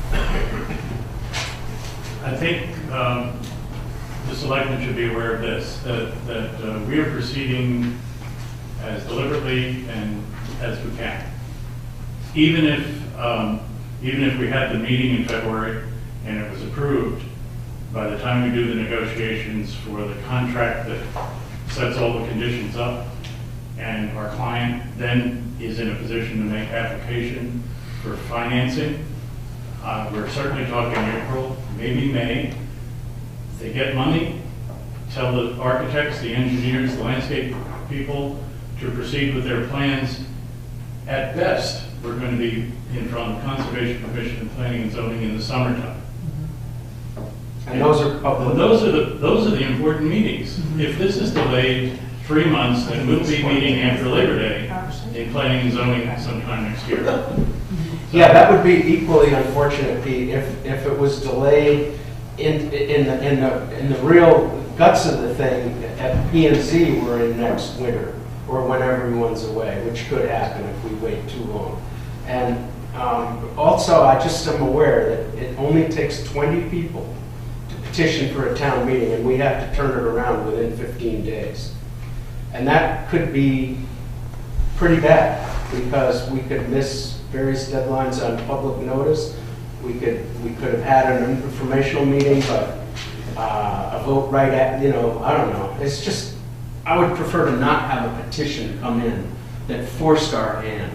S2: I think um, the selectmen should be aware of this, that, that uh, we are proceeding as deliberately and as we can. Even if, um, even if we had the meeting in February and it was approved, by the time we do the negotiations for the contract that sets all the conditions up, and our client then is in a position to make application for financing, uh, we're certainly talking April, maybe May. If they get money, tell the architects, the engineers, the landscape people to proceed with their plans. At best, we're going to be in front of the Conservation Commission and Planning and Zoning in the summertime.
S1: And those are public.
S2: And those are the, those are the important meetings. If this is delayed three months, then we'll be meeting after Labor Day in Planning and Zoning sometime next year. So,
S1: Yeah, that would be equally unfortunate, Pete, if, if it was delayed in, in the, in the, in the real guts of the thing, at P and Z were in next winter, or when everyone's away, which could happen if we wait too long. And um, also, I just am aware that it only takes twenty people to petition for a town meeting, and we have to turn it around within fifteen days. And that could be pretty bad, because we could miss various deadlines on public notice. We could, we could have had an informational meeting, but uh, a vote right at, you know, I don't know. It's just, I would prefer to not have a petition come in that forced our hand.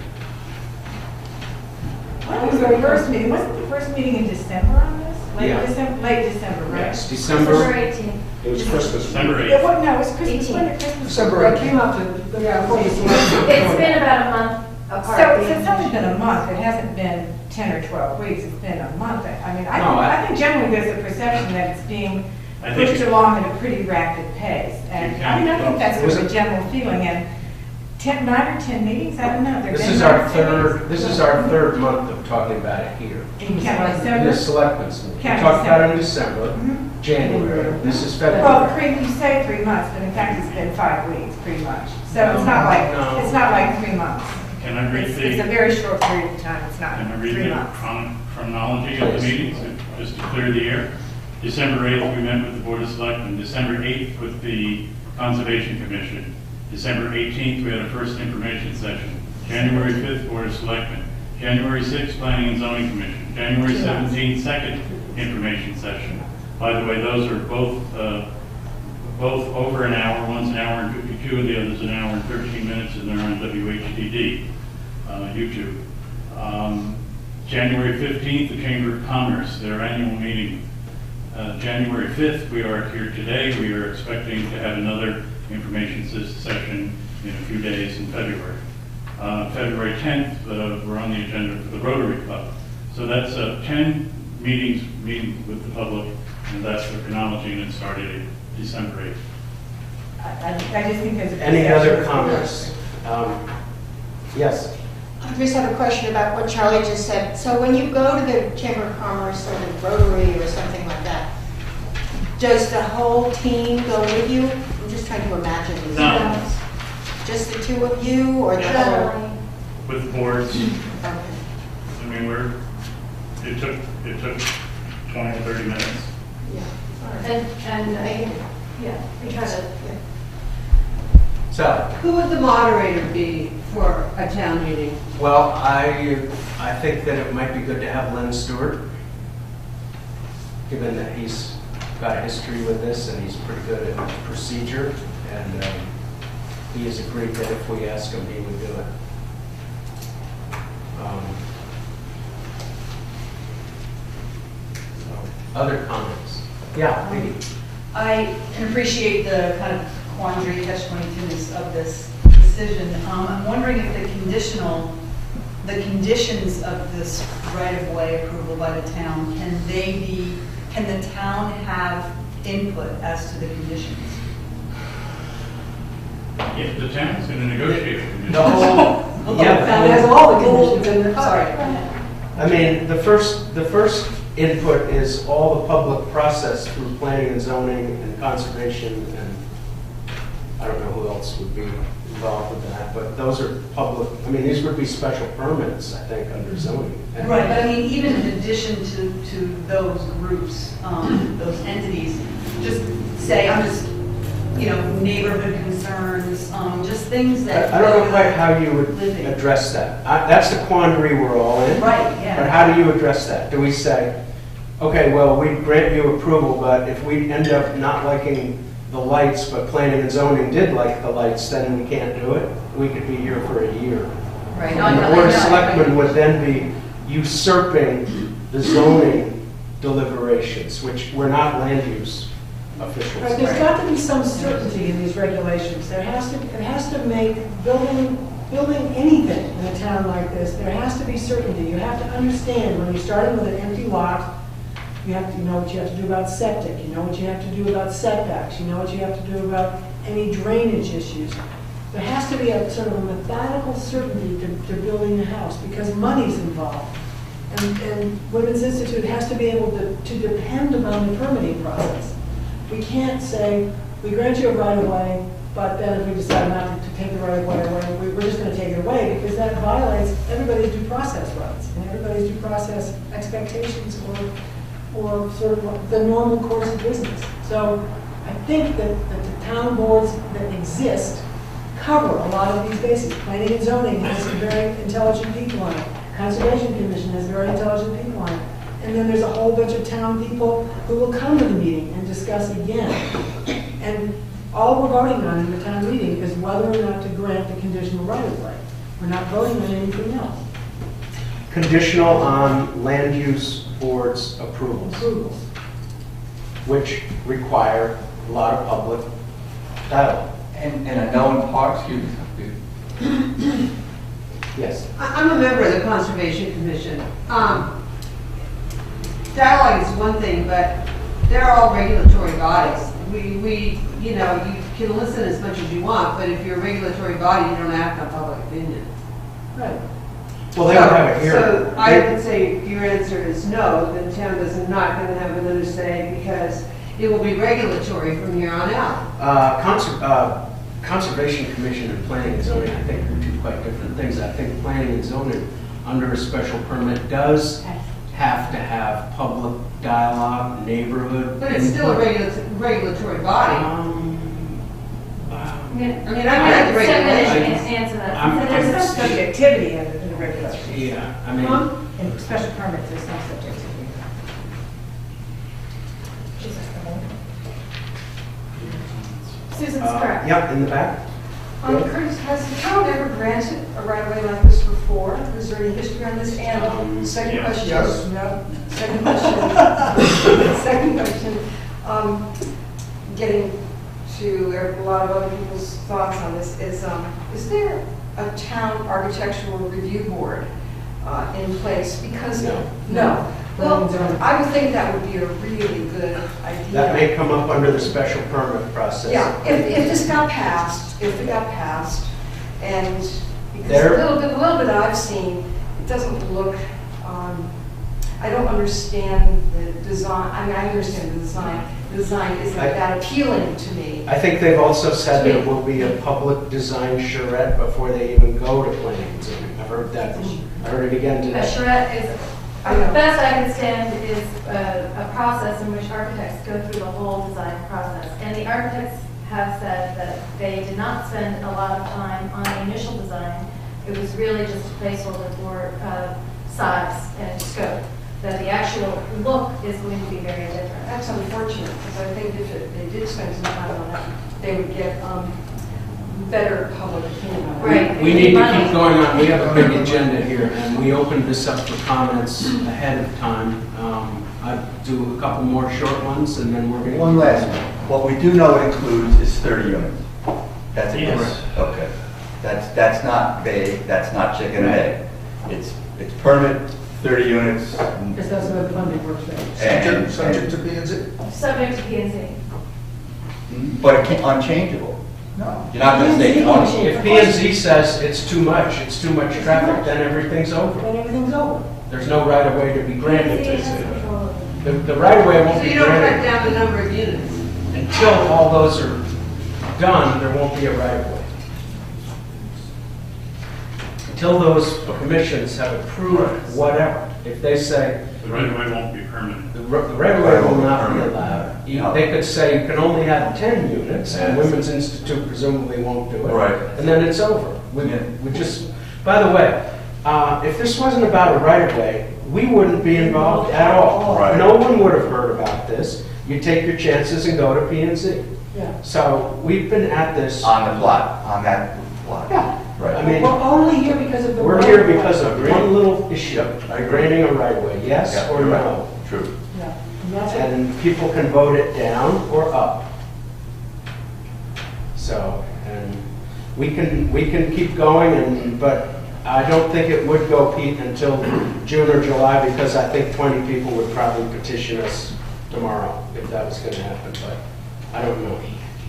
S6: When was the first meeting? Wasn't the first meeting in December on this? Late
S1: Yeah.
S6: December, late December, right?
S1: Yes,
S8: December
S1: December.
S8: eighteenth.
S9: It was Christmas.
S2: December
S6: Yeah,
S2: eighth.
S6: well, no, it's Christmas,
S8: eighteen.
S6: when did Christmas?
S1: December
S7: It came up to, yeah, before the
S8: It's been about a month apart.
S6: So, so it's only been a month, it hasn't been ten or twelve weeks, it's been a month. I mean, I
S1: No,
S6: think,
S1: I-
S6: I think generally there's a perception that it's being
S2: I think
S6: pushed
S2: it-
S6: along at a pretty rapid pace. And
S2: You
S6: I mean, I
S2: can't-
S6: think that's
S1: Was
S6: sort of
S1: it-
S6: the general feeling, and ten, nine or ten meetings, I don't know. There've
S1: This
S6: been
S1: is
S6: nine
S1: our
S6: or ten
S1: third,
S6: meetings.
S1: this is our third month of talking about it here.
S6: In County
S1: In
S6: December?
S1: the selectmen's meeting. We
S6: County
S1: talked about it in
S6: December.
S1: December,
S6: Mhm.
S1: January, this is
S6: Well,
S1: February.
S6: three, you say three months, but in fact, it's been five weeks, pretty much. So it's not like,
S1: No.
S6: it's not like three months.
S2: Can I read
S6: It's,
S2: the?
S6: it's a very short period of time, it's not
S2: Can I read
S6: three
S2: the
S6: months.
S2: chron- chronology of the
S1: Please.
S2: meetings, just to clear the air? December eighth, we met with the Board of Selectmen. December eighth with the Conservation Commission. December eighteenth, we had a first information session. January fifth, Board of Selectmen. January sixth, Planning and Zoning Commission. January seventeenth, second information session. By the way, those are both, uh, both over an hour. One's an hour and fifty-two, and the other's an hour and thirteen minutes, and they're on W H D D, uh, YouTube. Um, January fifteenth, the Chamber of Commerce, their annual meeting. Uh, January fifth, we are here today. We are expecting to have another information ses- session in a few days in February. Uh, February tenth, uh, we're on the agenda for the Rotary Club. So that's uh, ten meetings, meeting with the public, and that's the chronology, and it started in December eighth.
S6: I, I I just think there's a.
S1: Any
S6: perception.
S1: other comments? Um, Yes,
S10: I just have a question about what Charlie just said. So when you go to the Chamber of Commerce or the Rotary or something like that, does the whole team go with you? I'm just trying to imagine these
S2: No.
S10: things. Just the two of you or the
S2: Yeah.
S10: whole?
S8: Generally,
S2: With boards,
S10: Okay.
S2: I mean, we're, it took, it took twenty to thirty minutes.
S10: Yeah. All right.
S8: and, and, I- yeah, we try to,
S1: So,
S7: Who would the moderator be for a town meeting?
S1: well, I, I think that it might be good to have Len Stewart, given that he's got a history with this and he's pretty good at procedure, and um, he has agreed that if we ask him, he would do it. Um, so, Other comments? Yeah, Vicky.
S11: I can appreciate the kind of quandary, catch twenty-two-ness of this decision. Um, I'm wondering if the conditional, the conditions of this right-of-way approval by the town, can they be, can the town have input as to the conditions?
S2: If the town's going to negotiate with
S1: The whole, yeah.
S7: Town has all the conditions in there.
S11: Sorry.
S1: I mean, the first, the first input is all the public process through planning and zoning and conservation, and I don't know who else would be involved with that, but those are public, I mean, these would be special permits, I think, under zoning. And-
S11: Right, but I mean, even in addition to, to those groups, um, those entities, just say, I'm just, you know, neighborhood concerns, um, just things that.
S1: I I don't know quite how you would
S11: Living.
S1: address that. I- That's the quandary we're all in.
S11: Right,
S1: But
S11: yeah.
S1: how do you address that? Do we say, okay, well, we grant you approval, but if we end up not liking the lights, but planning and zoning did like the lights, then we can't do it? We could be here for a year.
S11: Right. No,
S1: And
S11: I know,
S1: the Board of
S11: I know, I
S1: Selectmen
S11: know.
S1: would then be usurping the zoning deliberations, which we're not land use officials.
S7: Right, there's got to be some certainty in these regulations. There has to, it has to make building, building anything in a town like this, there has to be certainty. You have to understand when you're starting with an empty lot, you have to, you know what you have to do about septic, you know what you have to do about setbacks, you know what you have to do about any drainage issues. There has to be a sort of a methodical certainty to, to building a house because money's involved. And, and Women's Institute has to be able to, to depend upon the permitting process. We can't say, we grant you a right of way, but then if we decide not to, to take the right of way away, we- we're just gonna take it away because that violates everybody's due process rights and everybody's due process expectations or or sort of the normal course of business. So I think that, that the town boards that exist cover a lot of these bases. Planning and zoning has some very intelligent people on it. Conservation Commission has very intelligent people on it. And then there's a whole bunch of town people who will come to the meeting and discuss again. And all we're voting on in the town meeting is whether or not to grant the conditional right of way. We're not voting on anything else.
S1: Conditional on land use board's approvals,
S7: Approvals.
S1: which require a lot of public dialogue.
S5: And, and a known part, excuse me.
S1: Yes.
S7: I- I'm a member of the Conservation Commission. Um, Dialogue is one thing, but they're all regulatory bodies. We, we, you know, you can listen as much as you want, but if you're a regulatory body, you don't act on public opinion. Right.
S1: Well, they would have a hearing.
S7: So I
S1: They-
S7: would say if your answer is no, then the town is not going to have another say because it will be regulatory from here on out.
S1: Uh, conser- uh, Conservation Commission and Planning and Zoning, I think, are two quite different things. I think Planning and Zoning, under a special permit, does have to have public dialogue, neighborhood.
S7: But it's still a
S1: input.
S7: regula- regulatory body.
S1: Um, uh,
S8: I mean,
S7: I mean, I read the regulations.
S8: Answer that.
S1: I'm-
S6: So there's some subjectivity in the- in the regulations.
S1: Yeah, I mean,
S7: Huh?
S6: In special permits, there's some subjectivity.
S4: Susan's
S1: uh,
S4: correct.
S1: yep, in the back.
S12: Um, Curtis, has the town ever granted a right-of-way like this before? Is there any history on this? And
S1: Um,
S12: second
S2: yes.
S12: question.
S1: Yes.
S12: No. Second question. Second question. Um, getting to a lot of other people's thoughts on this is, um, is there a town architectural review board uh, in place? Because
S1: No.
S12: no. Well, I would think that would be a really good idea.
S1: That may come up under the special permit process.
S12: Yeah, if, if this got passed, if it got passed, and Because
S1: There-
S12: a little bit, a little bit I've seen, it doesn't look, um, I don't understand the design, I mean, I understand the design, the design isn't
S1: I-
S12: that appealing to me.
S1: I think they've also said that it will be a public design charrette before they even go to planning and zoning. I've heard that, I heard it again
S8: A
S1: today.
S8: charrette is,
S12: I know.
S8: the best I can stand is a, a process in which architects go through the whole design process. And the architects have said that they did not spend a lot of time on the initial design. It was really just a placeholder for uh, size and scope. That the actual look is going to be very different.
S12: That's unfortunate, because I think if it- they did spend some time on that, they would get um, better public opinion on it.
S8: Right.
S1: We need to keep going on. We have a big agenda here, and we opened this up for comments ahead of time. Um, I'll do a couple more short ones, and then we're going to...
S5: One last one. What we do know it includes is thirty units. That's a
S2: Yes.
S5: yes. Okay. That's, that's not vague, that's not chicken and egg. It's, it's permit, thirty units.
S7: Because that's what the funding works for.
S5: and-
S3: Subject, subject to P and Z?
S8: Subject to P and Z.
S5: But it can't- unchangeable.
S3: No.
S5: You're not going to say twenty.
S1: If P and Z says it's too much, it's too much traffic, then everything's over.
S7: Then everything's over.
S1: There's no right-of-way to be granted.
S8: P and Z has control of it.
S1: The, the right-of-way won't
S7: So
S1: be
S7: you don't cut
S1: granted
S7: down the number of units.
S1: until all those are done. There won't be a right-of-way. Until those commissions have approved whatever. If they say
S2: The right of way won't be permanent.
S1: the r- the right-of-way will not be allowed, you-
S5: No.
S1: they could say you can only have ten units, and
S5: Yes.
S1: Women's Institute presumably won't do it.
S5: Right.
S1: And then it's over. We,
S5: Yeah.
S1: we just, by the way, uh, if this wasn't about a right-of-way, we wouldn't be involved at all.
S5: Right.
S1: No one would have heard about this. You take your chances and go to P and Z.
S7: Yeah.
S1: So we've been at this,
S5: On the plot, on that plot.
S7: Yeah.
S1: I
S5: Right.
S1: mean,
S7: We're only here because of the.
S1: we're here because of
S5: Agreed.
S1: one little issue, granting a right-of-way, yes
S5: Yeah,
S1: or
S5: you're right.
S1: no?
S5: True.
S7: Yeah. And that's it.
S1: And people can vote it down or up. So, and we can, we can keep going, and, but I don't think it would go, Pete, until June or July, because I think twenty people would probably petition us tomorrow if that was going to happen, but I don't know.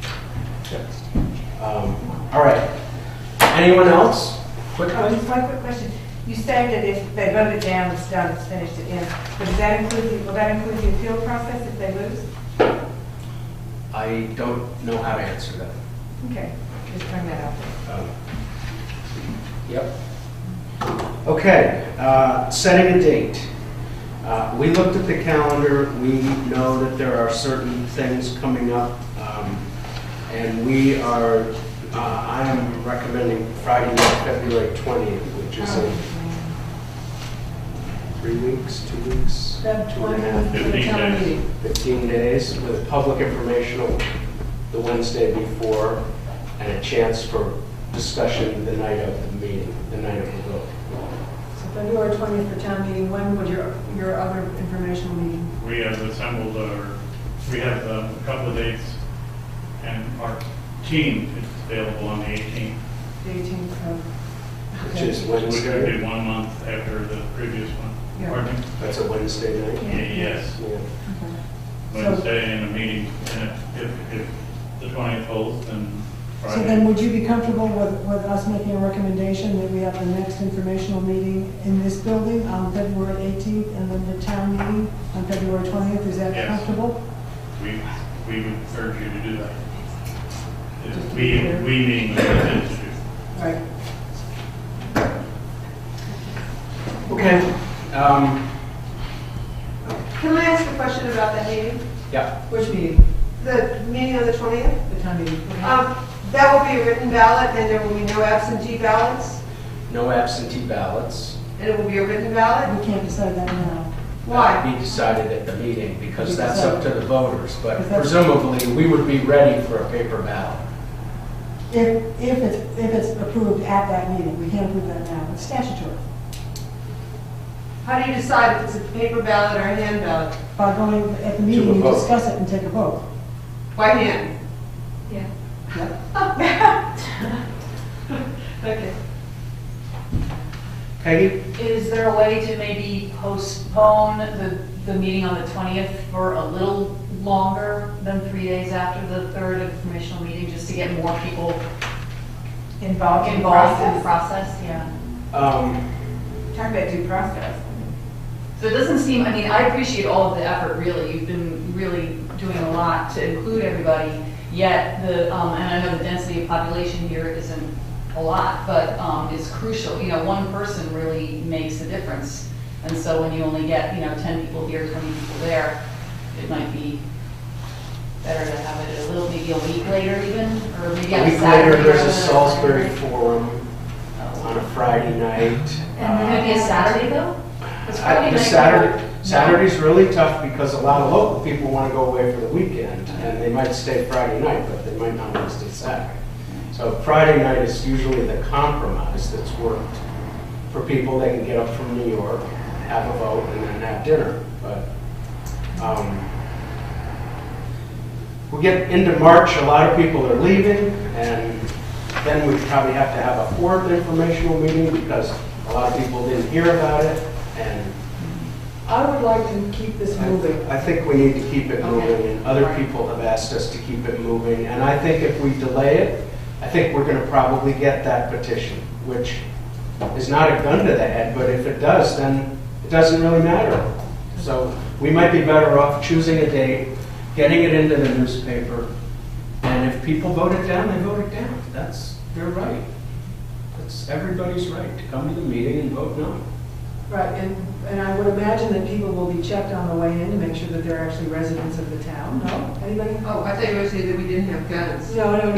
S1: Um, All right. Anyone else? Quick
S6: Oh,
S1: one?
S6: just one quick question. You say that if they vote it down, it's done, it's finished, it ends. But does that include, the- will that include the appeal process if they lose?
S1: I don't know how to answer that.
S6: Okay, just throwing that out there.
S1: Um, Yep. Okay, uh, setting a date. Uh, We looked at the calendar, we know that there are certain things coming up, um, and we are, uh, I am recommending Friday night, February twentieth, which is in three weeks, two weeks,
S7: Then
S1: two and a half,
S7: twenty, the
S2: Fifteen
S7: town
S2: days.
S7: meeting.
S1: fifteen days, with public informational the Wednesday before, and a chance for discussion the night of the meeting, the night of the vote.
S7: So February twentieth for town meeting, when would your, your other informational meeting?
S2: We have assembled our, we have um, a couple of dates, and our team is available on the eighteenth,
S7: The eighteenth of.
S1: Which is
S2: which would
S1: Wednesday.
S2: be one month after the previous one.
S7: Yeah.
S2: Pardon me?
S1: That's a Wednesday night.
S2: Ye- Yes,
S1: Yeah.
S7: Okay.
S2: Wednesday in a meeting, and if, if if the twentieth holds, then
S7: So then
S2: Friday.
S7: would you be comfortable with, with us making a recommendation that we have the next informational meeting in this building on February eighteenth and then the town meeting on February twentieth? Is that
S2: Yes.
S7: comfortable?
S2: We, we would urge you to do that. If We, we mean the Women's Institute.
S7: Right.
S1: Okay. Um,
S10: Can I ask a question about that meeting?
S1: Yeah.
S7: Which meeting?
S10: The meeting on the twentieth?
S7: The town meeting. Okay.
S10: Um, that will be a written ballot, and there will be no absentee ballots,
S1: No absentee ballots.
S10: and it will be a written ballot?
S7: We can't decide that now.
S10: Why?
S1: That'll be decided at the meeting, because
S7: We
S1: that's up to
S7: decide.
S1: the voters. But
S7: Because that's-
S1: presumably, we would be ready for a paper ballot.
S7: If, if it's, if it's approved at that meeting, we can't approve that now, it's statutory.
S10: How do you decide if it's a paper ballot or a hand ballot?
S7: By going at the
S1: To
S7: meeting,
S1: a
S7: you
S1: vote.
S7: discuss it and take a vote.
S10: By hand?
S8: Yeah.
S10: Okay.
S1: Peggy?
S11: Is there a way to maybe postpone the, the meeting on the twentieth for a little longer than three days after the third informational meeting, just to get more people
S6: involved in the
S11: involved in the
S6: process.
S11: process, yeah.
S1: Um,
S6: Talk about due process.
S11: So it doesn't seem, I mean, I appreciate all of the effort, really. You've been really doing a lot to include everybody, yet the, um, and I know the density of population here isn't a lot, but um, is crucial. You know, one person really makes a difference. And so when you only get, you know, ten people here, twenty people there, it might be better to have it a little, maybe a week later even, or maybe on
S1: A
S11: a
S1: week
S11: Saturday.
S1: later, there's
S11: rather
S1: a
S11: than
S1: Salisbury
S11: Sunday.
S1: forum on a Friday night.
S11: And would it be a Saturday though? 'Cause
S1: Uh,
S11: Friday
S1: the
S11: night-
S1: Saturday, Saturday's really tough because a lot of local people want to go away for the weekend, and they might stay Friday night, but they might not want to stay Saturday. So Friday night is usually the compromise that's worked for people. They can get up from New York, have a vote, and then have dinner. But um, we get into March, a lot of people are leaving, and then we probably have to have a fourth informational meeting because a lot of people didn't hear about it. And
S7: I would like to keep this moving.
S1: I think we need to keep it
S7: Okay.
S1: moving, and other
S7: Right.
S1: people have asked us to keep it moving. And I think if we delay it, I think we're gonna probably get that petition, which is not a gun to the head, but if it does, then it doesn't really matter. So we might be better off choosing a date, getting it into the newspaper, and if people vote it down, they vote it down. That's their right. It's everybody's right to come to the meeting and vote no.
S7: Right, and, and I would imagine that people will be checked on the way in to make sure that they're actually residents of the town, no? Anybody?
S12: Oh, I thought you were saying that we didn't have guns.
S7: No, no, no.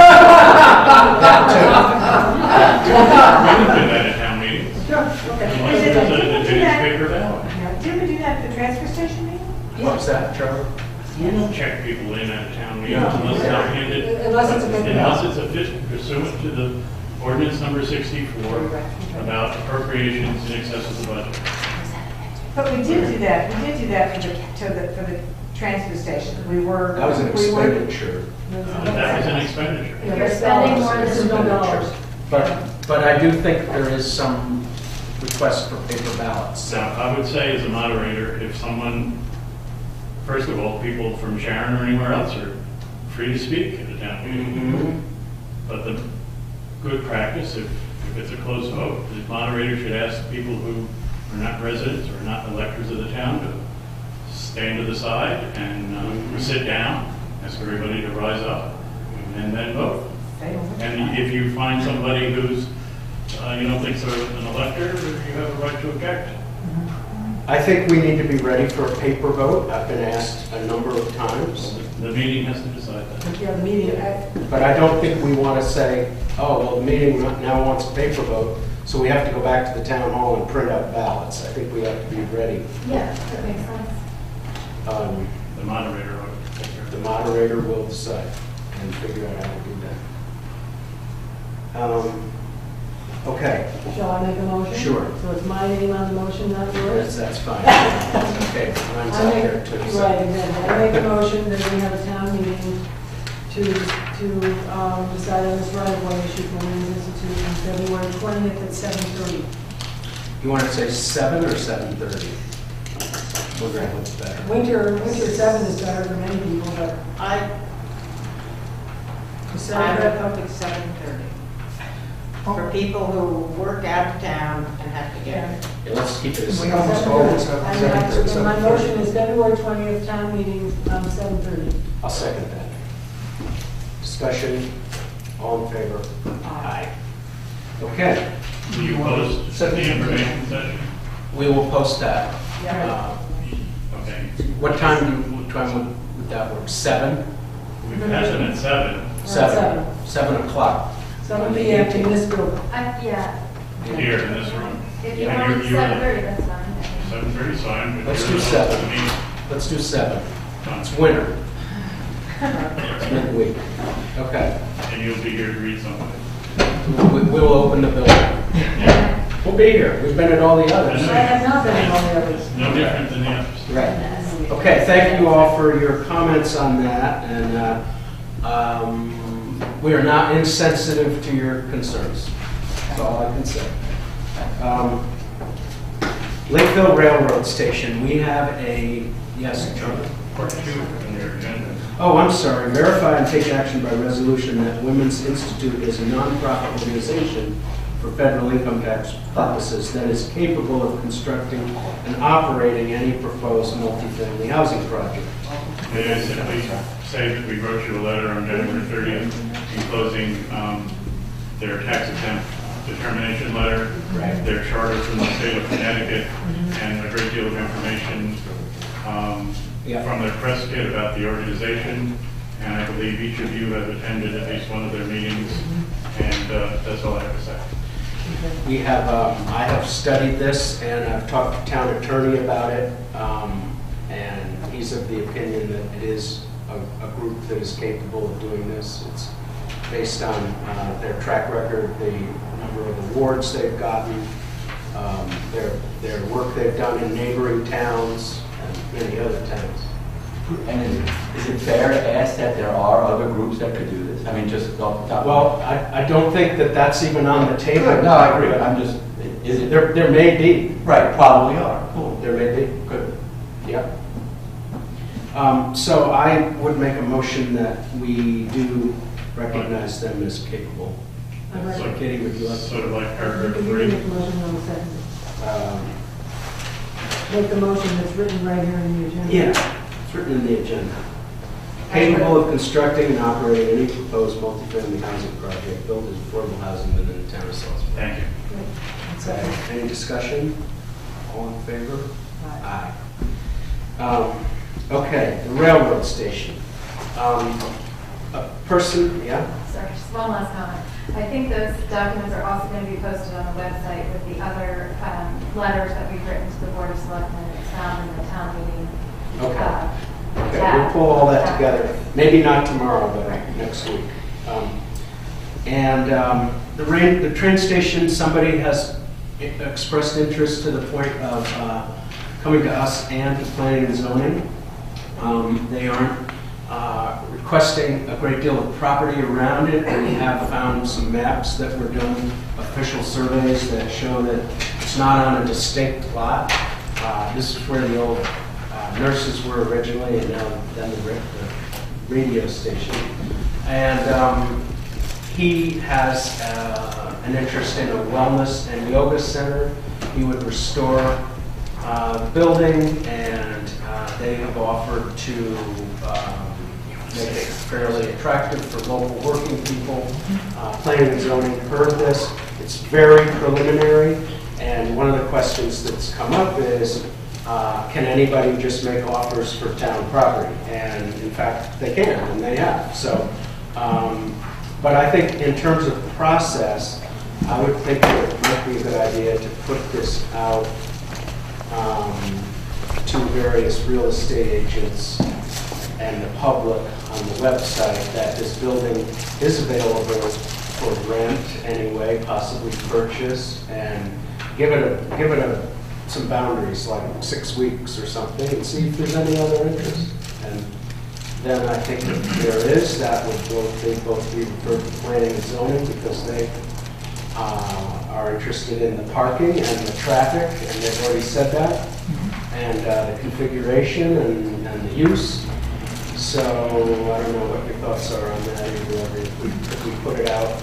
S2: We can do that at town meetings.
S7: Sure, okay.
S2: Unless it's a a newspaper ballot.
S6: Didn't we do that at the transfer station meeting?
S1: What's that, Charlie?
S2: You don't check people in at a town meeting
S1: Yeah.
S2: unless they're handed.
S7: Unless it's a paper
S2: Unless
S7: ballot.
S2: it's official pursuant to the ordinance number sixty-four about appropriations in excess of the budget.
S6: But we did do that, we did do that for the, to the, for the transfer station. We were.
S1: That was an
S6: we were-
S1: expenditure.
S2: Uh, That was an expenditure.
S7: Yeah,
S8: You're
S7: that's
S8: spending
S7: dollars.
S8: more
S7: This is
S8: than-
S7: no dollars.
S1: But, but I do think there is some request for paper ballots.
S2: So I would say as a moderator, if someone, first of all, people from Sharon or anywhere else are free to speak at a town meeting.
S1: Mhm.
S2: But the good practice, if, if it's a close vote, the moderator should ask people who are not residents or not electors of the town to stand to the side and uh, sit down, ask everybody to rise up, and then vote. And if you find somebody who's, uh, you don't think they're an elector, you have a right to object.
S1: I think we need to be ready for a paper vote. I've been asked a number of times.
S2: The meeting has to decide that.
S7: Yeah, the media, I-
S1: But I don't think we want to say, oh, well, the meeting now wants a paper vote, so we have to go back to the town hall and print out ballots. I think we have to be ready.
S8: Yeah, that makes sense.
S1: Um,
S2: The moderator ought to take care of
S1: The
S2: it.
S1: moderator will decide and figure out how to do that. Um, Okay,
S7: shall I make a motion?
S1: Sure.
S7: So it's my name on the motion, not
S1: that's,
S7: yours?
S1: that's fine. Okay, mine's
S7: I
S1: out
S7: make,
S1: there too. so-
S7: right, exactly. I make a motion that we have a town meeting to, to um, decide on this right-of-way issue for Williams Institute on February twentieth at seven thirty.
S1: You want to say seven or seven thirty? What's better?
S7: Winter, winter seven is better for many people, but
S10: I,
S7: is
S10: I
S7: seven
S10: would
S7: good?
S10: hope it's seven thirty. For people who work out of town and have to get here.
S1: Yeah, let's keep it as
S3: We
S1: seven.
S3: almost always have
S7: And
S3: seven
S7: I-
S3: thirty,
S7: and my
S3: seven
S7: motion
S3: thirty.
S7: is February twentieth, town meeting, um, seven thirty.
S1: I'll second that. Discussion, all in favor? Aye. Okay,
S2: Will you post the information session?
S1: we will post that.
S7: Yeah.
S1: Uh,
S2: Okay.
S1: What time, do you- what time would would that work? Seven?
S2: We've had them at seven.
S1: Seven. Seven o'clock.
S7: Seven P M in this building.
S8: I, yeah,
S2: Here in this room.
S8: if you
S2: Yeah,
S8: want
S2: you're- you're-
S8: seven thirty, that's fine.
S2: Seven thirty, so I'm.
S1: Let's do
S2: you're-
S1: seven. Let's do seven. It's winter. It's midweek. Okay.
S2: And you'll be here to read something.
S1: We- We'll open the building. We'll be here. We've been at all the others.
S7: I have not been in all the others.
S2: No different than the others.
S1: Right. Okay, thank you all for your comments on that, and uh, um, we are not insensitive to your concerns. That's all I can say. Um, Lakeville Railroad Station, we have a, yes, Charlie?
S2: Part two. your agenda.
S1: Oh, I'm sorry. Verify and take action by resolution that Women's Institute is a nonprofit organization for federal income tax purposes that is capable of constructing and operating any proposed multifamily housing project.
S2: May I simply say that we wrote you a letter on January thirtieth enclosing um, their tax exempt determination letter,
S1: Right.
S2: their charter from the state of Connecticut, and a great deal of information um,
S1: Yeah.
S2: from their press kit about the organization. And I believe each of you have attended at least one of their meetings, and uh, that's all I have to say.
S1: We have, um, I have studied this and I've talked to town attorney about it. Um, and he's of the opinion that it is a, a group that is capable of doing this. It's based on uh, their track record, the number of awards they've gotten, um, their, their work they've done in neighboring towns and many other towns.
S5: And is it, is it fair to ask that there are other groups that could do this? I mean, just off the top.
S1: Well, I, I don't think that that's even on the table.
S5: No, I agree, but I'm just, is it,
S1: There, there may be.
S5: right, probably are.
S1: Cool, there may be. Good. Yep. Um, so I would make a motion that we do recognize them as capable.
S7: I'd like-
S1: So Katie, would you like
S2: Sort of like
S7: You
S2: paragraph
S7: can
S2: three.
S7: make the motion on the second.
S1: um,
S7: Make the motion that's written right here in the agenda.
S1: Yeah, it's written in the agenda. Capable of constructing and operating any proposed multifamily housing project built as affordable housing within the town of Salisbury.
S2: Thank you.
S1: Okay, any discussion? All in favor? Aye. Um, Okay, the railroad station. Um, A person, yeah?
S8: Sorry, just one last comment. I think those documents are also going to be posted on the website with the other um, letters that we've written to the Board of Selectmen. It's found in the town meeting.
S1: Okay.
S8: uh,
S1: Okay,
S8: tab.
S1: we'll pull all that together. Maybe not tomorrow, but next week. Um, And um, the rain, the train station, somebody has i- expressed interest to the point of uh, coming to us and to planning and zoning. Um, They aren't uh, requesting a great deal of property around it, and we have found some maps that were done, official surveys that show that it's not on a distinct lot. Uh, This is where the old uh, nurses were originally, and now then the ra- the radio station. And um, he has uh, an interest in a wellness and yoga center. He would restore uh, the building, and uh, they have offered to um, make it fairly attractive for local working people. Uh, Planning and zoning heard this. It's very preliminary, and one of the questions that's come up is, uh, can anybody just make offers for town property? And in fact, they can, and they have. So, um, but I think in terms of process, I would think that it might be a good idea to put this out um, to various real estate agents and the public on the website that this building is available for rent anyway, possibly purchase, and give it a, give it a, some boundaries, like six weeks or something, and see if there's any other interest. And then I think if there is, that would both, they both be referred to planning and zoning, because they uh, are interested in the parking and the traffic, and they've already said that, and uh, the configuration and, and the use. So I don't know what your thoughts are on that, either, if we, if we put it out.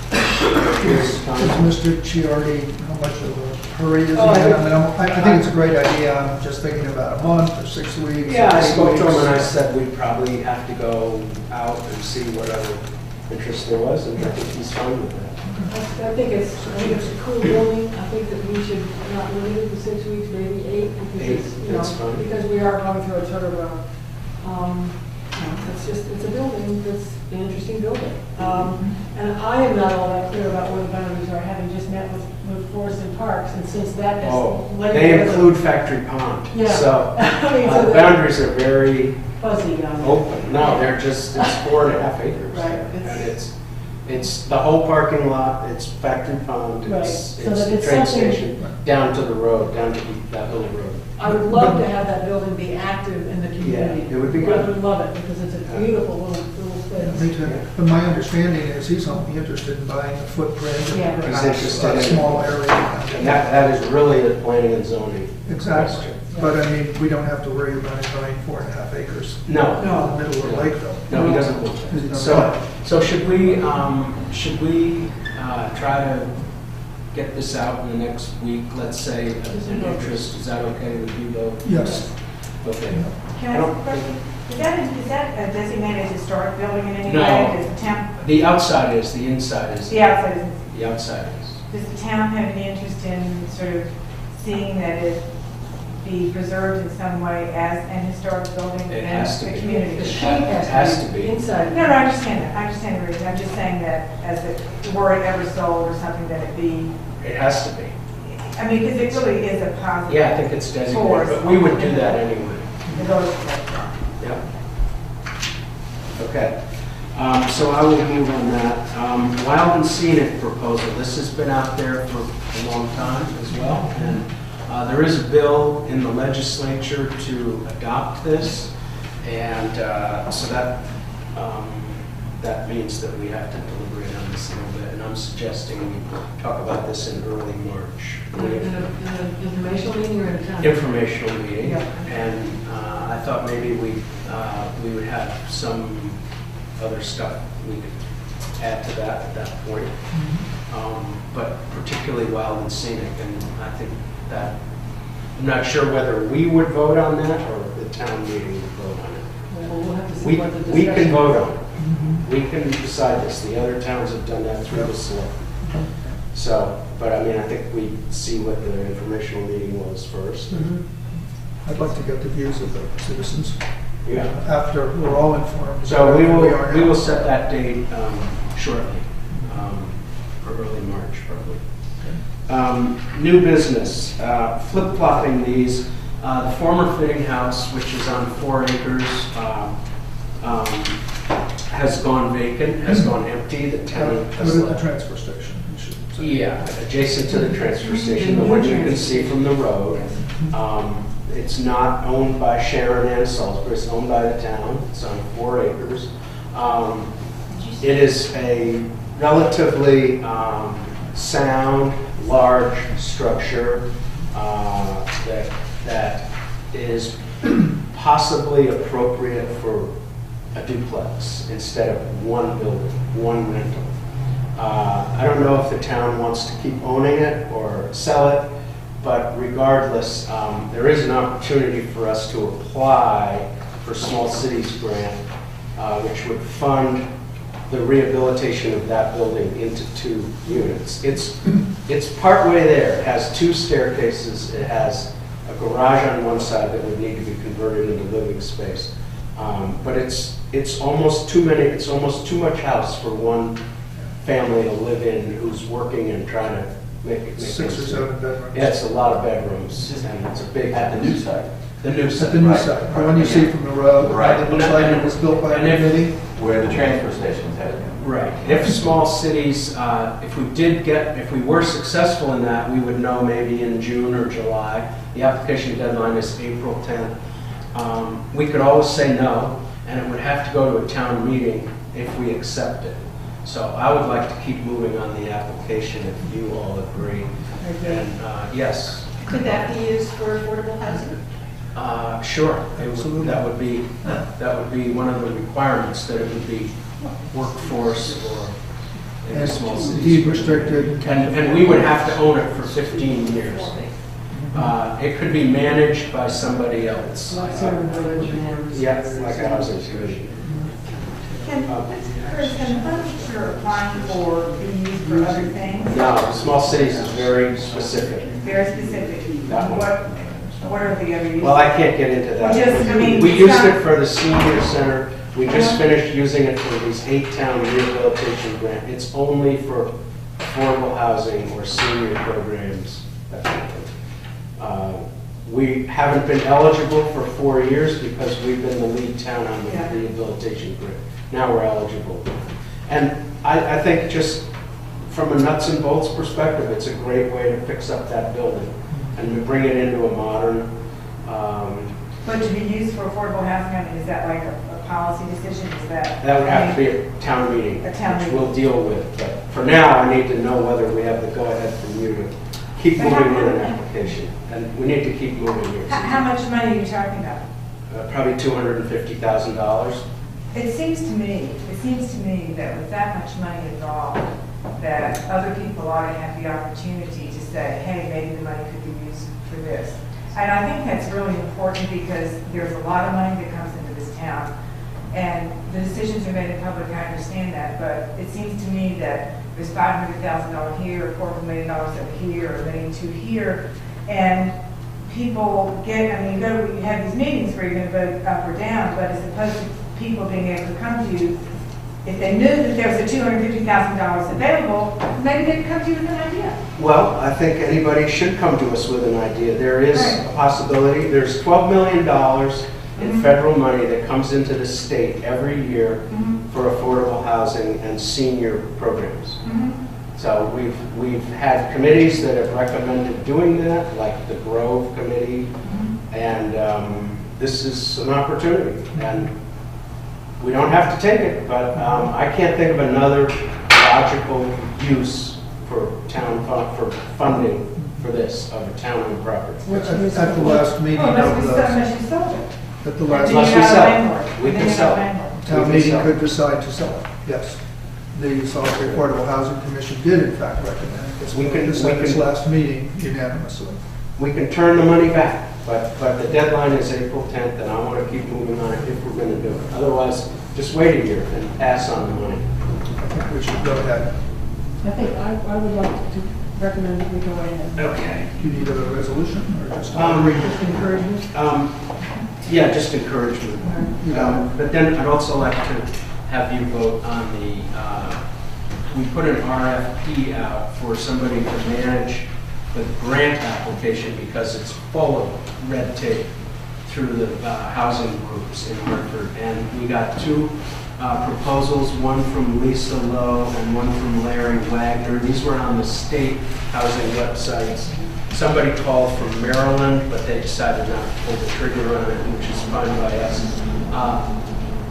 S3: Is is Mister Chiardi, how much of a hurry is he in?
S1: Oh, I
S3: I
S1: think-
S3: mean, I'm- I I think it's a great idea. I'm just thinking about a month or six weeks.
S1: Yeah, I
S3: eight
S1: spoke to him
S3: weeks.
S1: and I said we'd probably have to go out and see what other interest there was, and I think he's fine with that.
S7: I I think it's, I think it's a cool building. I think that we should not limit it to six weeks, maybe eight, because
S1: Eight,
S7: it's, you
S1: that's
S7: know,
S1: fine.
S7: because we are going through a turnaround. Um, you know, It's just, it's a building that's an interesting building. Um, And I am not all that clear about where the boundaries are, having just met with, with Forest and Parks, and since that is.
S1: Oh,
S7: laid
S1: they
S7: together-
S1: include Factory Pond,
S7: Yeah.
S1: so
S7: I mean,
S1: uh,
S7: so
S1: the
S7: they're
S1: boundaries are very
S7: fuzzy on it.
S1: open. No, they're just, it's four and a half acres.
S7: Right,
S1: And
S7: it's-
S1: it's, it's the whole parking lot, it's Factory Pond,
S7: Right,
S1: it's,
S7: so
S1: it's
S7: that
S1: the
S7: it's
S1: train
S7: something-
S1: station, down to the road, down to the- that little road.
S7: I would love to have that building be active in the community.
S1: Yeah, it would be
S7: I
S1: good.
S7: would love it, because it's a beautiful little, little
S3: Yeah,
S7: space.
S3: me too. But my understanding is he's only interested in buying a footprint,
S7: Yeah.
S3: and
S1: He's
S3: perhaps
S1: interested
S3: a
S1: in-
S3: small area.
S1: And that, that is really the planning and zoning
S3: Exactly.
S1: question.
S3: But I mean, we don't have to worry about him buying four and a half acres
S1: No,
S3: in the middle of Lakeville.
S1: no, he doesn't want
S3: Because he
S1: that.
S3: doesn't
S1: So,
S3: want it.
S1: so should we, um, should we, uh, try to get this out in the next week, let's say, of an interest? Is that okay with you, though?
S3: Yes.
S1: Okay.
S6: Can I ask a question? Is that, is that a designated historic building in any
S1: No.
S6: way? Does the town,
S1: The outside is, the inside is.
S6: the outside is,
S1: The outside is.
S6: does the town have any interest in sort of seeing that it be preserved in some way as an historic building
S1: It
S6: within
S1: has to
S6: the
S1: be.
S6: community?
S7: The
S1: It
S7: shape
S1: has
S7: has
S1: to
S7: to
S1: be.
S7: be inside.
S6: No, no, I understand that, I understand the reason, I'm just saying that as it, were it ever sold or something, that it be,
S1: It has to be.
S6: I mean, because it really is a positive.
S1: Yeah, I think it's designated,
S6: Force.
S1: but we would do that anyway.
S6: The village.
S1: Yep. Okay. Um, so I will move on that. Um, Wild and Scenic proposal. This has been out there for a long time as well. And uh, there is a bill in the legislature to adopt this. And uh, so that, um, that means that we have to deliberate on this a little bit. And I'm suggesting we talk about this in early March.
S7: In a- in a- in an informational meeting or in a town?
S1: Informational meeting.
S7: Yeah.
S1: And uh, I thought maybe we, uh, we would have some other stuff we could add to that at that point. Um, But particularly Wild and Scenic, and I think that, I'm not sure whether we would vote on that or the town meeting would vote on it.
S7: Well, we'll have to see
S1: We,
S7: what the
S1: we can
S7: discussion.
S1: vote on it. We can decide this. The other towns have done that through the select. So, but I mean, I think we see what the informational meeting was first.
S3: Mhm. I'd like to get the views of the citizens
S1: Yeah.
S3: after we're all informed.
S1: So we will,
S3: are
S1: we
S3: now.
S1: will set that date um, shortly, um, for early March, probably. Um, New business, uh, flip-flopping these. Uh, The former fitting house, which is on four acres, uh, um, has gone vacant, has gone empty. The town
S3: Put
S1: has
S3: it at the
S1: left.
S3: transfer station. you should say.
S1: Yeah, adjacent to the transfer station, the one you can see from the road. Um, It's not owned by Sharon and Salisbury, it's owned by the town, it's on four acres. Um, It is a relatively um, sound, large structure uh, that, that is possibly appropriate for a duplex instead of one building, one rental. Uh, I don't know if the town wants to keep owning it or sell it, but regardless, um, there is an opportunity for us to apply for Small Cities Grant, uh, which would fund the rehabilitation of that building into two units. It's, it's partway there. It has two staircases. It has a garage on one side that would need to be converted into living space. Um, But it's, it's almost too many, it's almost too much house for one family to live in who's working and trying to make it. make
S3: Six or
S1: things-
S3: seven bedrooms.
S1: Yeah, it's a lot of bedrooms, and it's a big.
S5: At the new site.
S1: The new
S3: At
S1: site.
S3: the new
S1: right.
S3: site, the one you see from the road,
S5: Right.
S3: it looks like it was built by a
S1: And if-
S3: committee.
S5: Where the transfer station's headed.
S1: Right. If small cities, uh, if we did get, if we were successful in that, we would know maybe in June or July. The application deadline is April tenth. Um, We could always say no, and it would have to go to a town meeting if we accept it. So I would like to keep moving on the application if you all agree. And, uh, yes.
S10: Could that be used for affordable housing?
S1: Uh, Sure, it would, that would be, that would be one of the requirements, that it would be workforce or in a
S3: And
S1: small city.
S3: deed restricted.
S1: And, and we would have to own it for fifteen years. Uh, It could be managed by somebody else.
S7: Like Seven Village and-
S1: Yeah, like a housing commission.
S6: Can, Chris, can the funds that you're applying for be used for other things?
S1: No, small cities is very specific.
S6: Very specific.
S1: That one.
S6: What, what are the other uses?
S1: Well, I can't get into that.
S6: Well, just, I mean,
S1: We
S6: it's
S1: used
S6: not-
S1: it for the senior center. We just
S6: Uh-huh.
S1: finished using it for these eight-town rehabilitation grant. It's only for affordable housing or senior programs. that kind of thing. Uh, We haven't been eligible for four years because we've been the lead town on the
S6: Yeah.
S1: rehabilitation grant. Now we're eligible. And I, I think just from a nuts and bolts perspective, it's a great way to fix up that building and to bring it into a modern, um,
S6: But to be used for affordable housing, I mean, is that like a, a policy decision? Is that?
S1: that would
S6: I
S1: have to
S6: mean,
S1: be a town meeting,
S6: A town
S1: which
S6: meeting.
S1: we'll deal with. But for now, I need to know whether we have the go-ahead from you to keep moving with an application, and we need to keep moving here.
S6: How, how much money are you talking about?
S1: Uh, Probably two hundred fifty thousand dollars.
S6: It seems to me, it seems to me that with that much money involved, that other people ought to have the opportunity to say, hey, maybe the money could be used for this. And I think that's really important because there's a lot of money that comes into this town. And the decisions are made in public, I understand that, but it seems to me that there's five hundred thousand dollars here, a quarter of a million dollars over here, a million two here, and people get, I mean, you go, you have these meetings where you're going to vote up or down, but as opposed to people being able to come to you, if they knew that there was a two hundred fifty thousand dollars available, maybe they'd come to you with an idea.
S1: Well, I think anybody should come to us with an idea. There is
S6: Right.
S1: a possibility, there's twelve million dollars in
S6: Mhm.
S1: federal money that comes into the state every year
S6: Mhm.
S1: for affordable housing and senior programs.
S6: Mhm.
S1: So we've, we've had committees that have recommended doing that, like the Grove Committee, and um, this is an opportunity. And we don't have to take it, but um, I can't think of another logical use for town, fun- for funding for this of a town-owned property.
S3: At at the last meeting
S6: Oh,
S3: of
S6: unless we sell,
S3: the
S6: unless you sold it.
S3: at the last
S1: Unless we
S6: Then you have a
S1: sell it.
S6: landlord.
S1: We
S6: Then
S1: can
S6: you
S1: sell
S6: have a
S1: it.
S6: landlord.
S3: town
S1: We can
S3: meeting
S1: sell.
S3: could decide to sell it, yes. The Salisbury Affordable Housing Commission did in fact recommend this.
S1: We can-
S3: This
S1: we
S3: at its
S1: can-
S3: last meeting unanimously.
S1: We can turn the money back, but, but the deadline is April tenth, and I want to keep moving on it if we're going to do it. Otherwise, just wait a year and pass on the money.
S3: I think we should go ahead.
S7: I think I, I would like to recommend that we go ahead.
S1: Okay.
S3: Do you need a resolution or just?
S1: Um,
S7: Just encouragement.
S1: Um, Yeah, just encouragement. Um, But then I'd also like to have you vote on the, uh, we put an R F P out for somebody to manage the grant application because it's full of red tape through the uh, housing groups in Hartford. And we got two uh, proposals, one from Lisa Lowe and one from Larry Wagner. These were on the state housing websites. Somebody called from Maryland, but they decided not to pull the trigger on it, which is fine by us. Uh,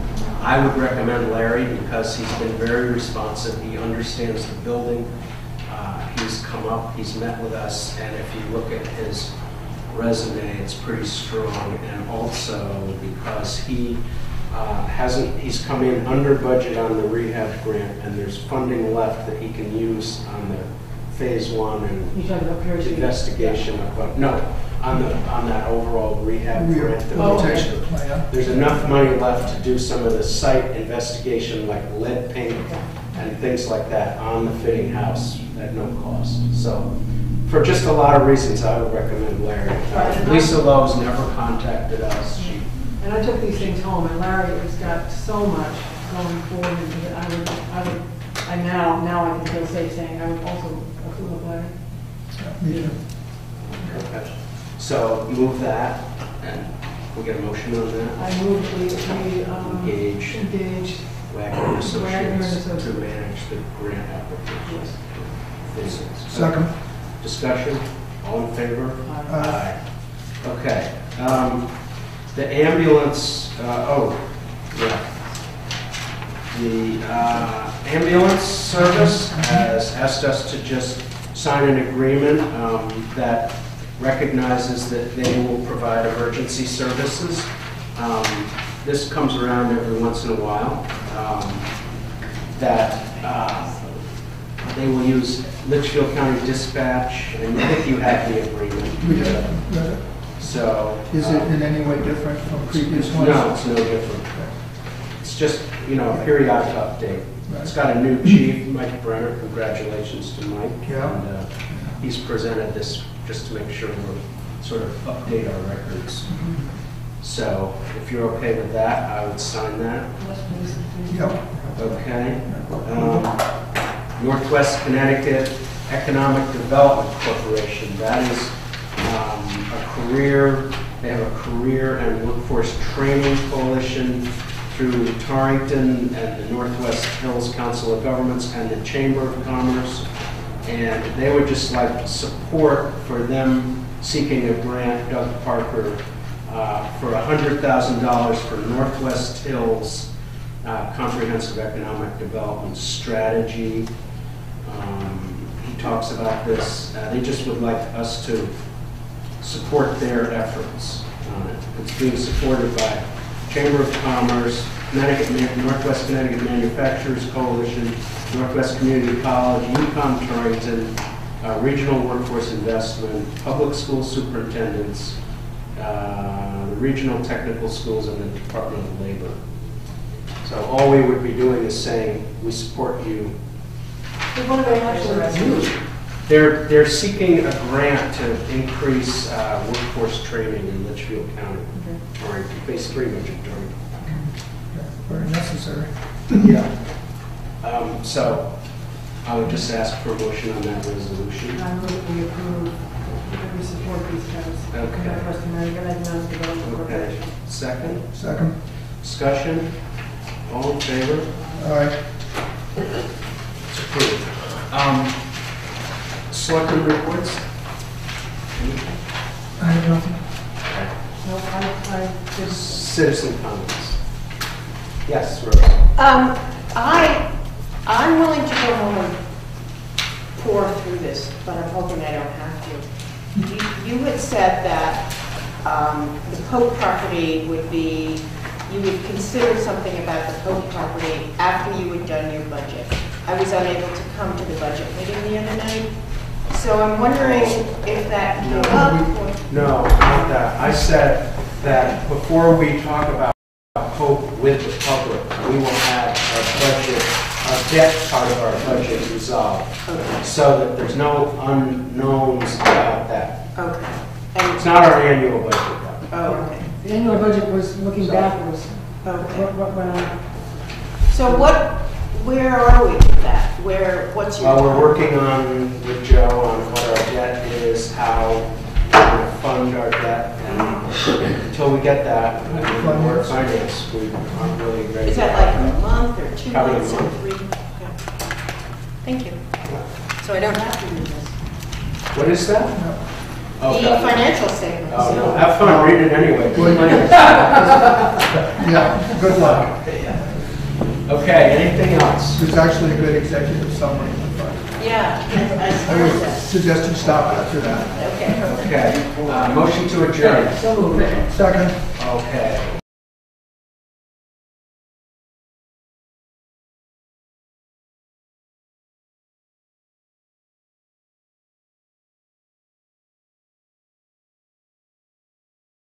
S1: I would recommend Larry because he's been very responsive. He understands the building. Uh, He's come up, he's met with us, and if you look at his resume, it's pretty strong. And also because he uh, hasn't, he's come in under budget on the rehab grant, and there's funding left that he can use on the phase one and
S7: You're talking about Perry Street.
S1: investigation of, no, on the, on that overall rehab grant. that
S7: Oh,
S1: we're
S7: okay.
S1: taking.
S3: Plan.
S1: There's enough money left to do some of the site investigation, like lead paint and things like that on the fitting house at no cost. So, for just a lot of reasons, I would recommend Larry. Uh, Lisa Lowe's never contacted us. She,
S7: And I took these things home, and Larry has got so much going forward into it. I would, I would, I now, now I can feel safe saying I would also approve of Larry.
S3: Me too.
S1: okay. So move that, and we get a motion on that.
S7: I move that we, we, um,
S1: Engage
S7: engage.
S1: Wagner and
S7: Wagner and
S1: Associates to
S7: Associates.
S1: manage the grant applications.
S3: Second.
S1: Discussion, all in favor?
S3: Aye.
S1: Okay, um, the ambulance, uh, oh, yeah. The uh, ambulance service has asked us to just sign an agreement um, that recognizes that they will provide emergency services. Um, This comes around every once in a while. um, That uh, they will use Litchfield County Dispatch, and I think you have the agreement.
S3: We have read it.
S1: So.
S3: Is it
S1: uh,
S3: in any way different from previous ones?
S1: No, it's no different. It's just, you know, a periodic update.
S3: Right.
S1: It's got a new chief, Mike Brenner. Congratulations to Mike.
S3: Yeah.
S1: And uh, he's presented this just to make sure we sort of update our records. So if you're okay with that, I would sign that.
S3: Yep.
S1: Okay. Um, Northwest Connecticut Economic Development Corporation. That is um, a career, they have a career and workforce training coalition through Torrington and the Northwest Hills Council of Governments and the Chamber of Commerce. And they would just like support for them seeking a grant, Doug Parker, uh, for one hundred thousand dollars for Northwest Hills uh, Comprehensive Economic Development Strategy. Um, he talks about this. Uh, They just would like us to support their efforts on it. It's being supported by Chamber of Commerce, Connecticut, Man- Northwest Connecticut Manufacturers Coalition, Northwest Community College, UConn Torrington, uh, Regional Workforce Investment, Public School Superintendents, uh, the Regional Technical Schools, and the Department of Labor. So all we would be doing is saying, we support you.
S7: But what do they actually do?
S1: They're, they're seeking a grant to increase uh, workforce training in Litchfield County, or basically pretty much in Torrington.
S3: Very necessary.
S1: Yeah. Um, So I would just ask for a motion on that resolution.
S7: I move that we approve, that we support these guys.
S1: Okay.
S7: Northwest American Economic Development
S1: Okay.
S7: Corporation.
S1: Second,
S3: Second.
S1: discussion, all in favor?
S3: All right.
S1: It's approved. Um, Selectmen reports?
S3: I have nothing.
S7: No, I, I just,
S1: Citizen comments? Yes, Rose.
S10: Um, I, I'm willing to go home and pour through this, but I'm hoping I don't have to. You, you had said that, um, the Pope property would be, you would consider something about the Pope property after you had done your budget. I was unable to come to the budget meeting the other night, so I'm wondering if that came up or...
S1: No, not that. I said that before we talk about hope with the public, we will have our budget, our debt part of our budget resolved,
S10: Okay.
S1: so that there's no unknowns about that.
S10: Okay. And,
S1: It's not our annual budget, though.
S10: oh, okay.
S7: the annual budget was looking
S1: So-
S7: backwards.
S10: Okay.
S7: What, what went on?
S10: So what, where are we with that? Where, what's your...
S1: Well, we're working on, with Joe, on what our debt is, how we're going to fund our debt, and until we get that, I mean, we're finance, we aren't really ready.
S10: Is that like a month or two
S1: Probably a
S10: months or
S1: month.
S10: three? Okay. Thank you. So I don't have to do this.
S1: What is that? Oh,
S10: The
S1: God.
S10: financial statements.
S1: Oh, no, have fun, read it anyway.
S3: Yeah, good luck.
S1: Okay, anything else?
S3: There's actually a good executive summary.
S10: Yeah, I
S3: I
S10: heard
S3: would
S10: that.
S3: suggest you stop after that.
S10: Okay.
S1: Okay, uh, motion to adjourn.
S7: So moved.
S3: Second.
S1: Okay,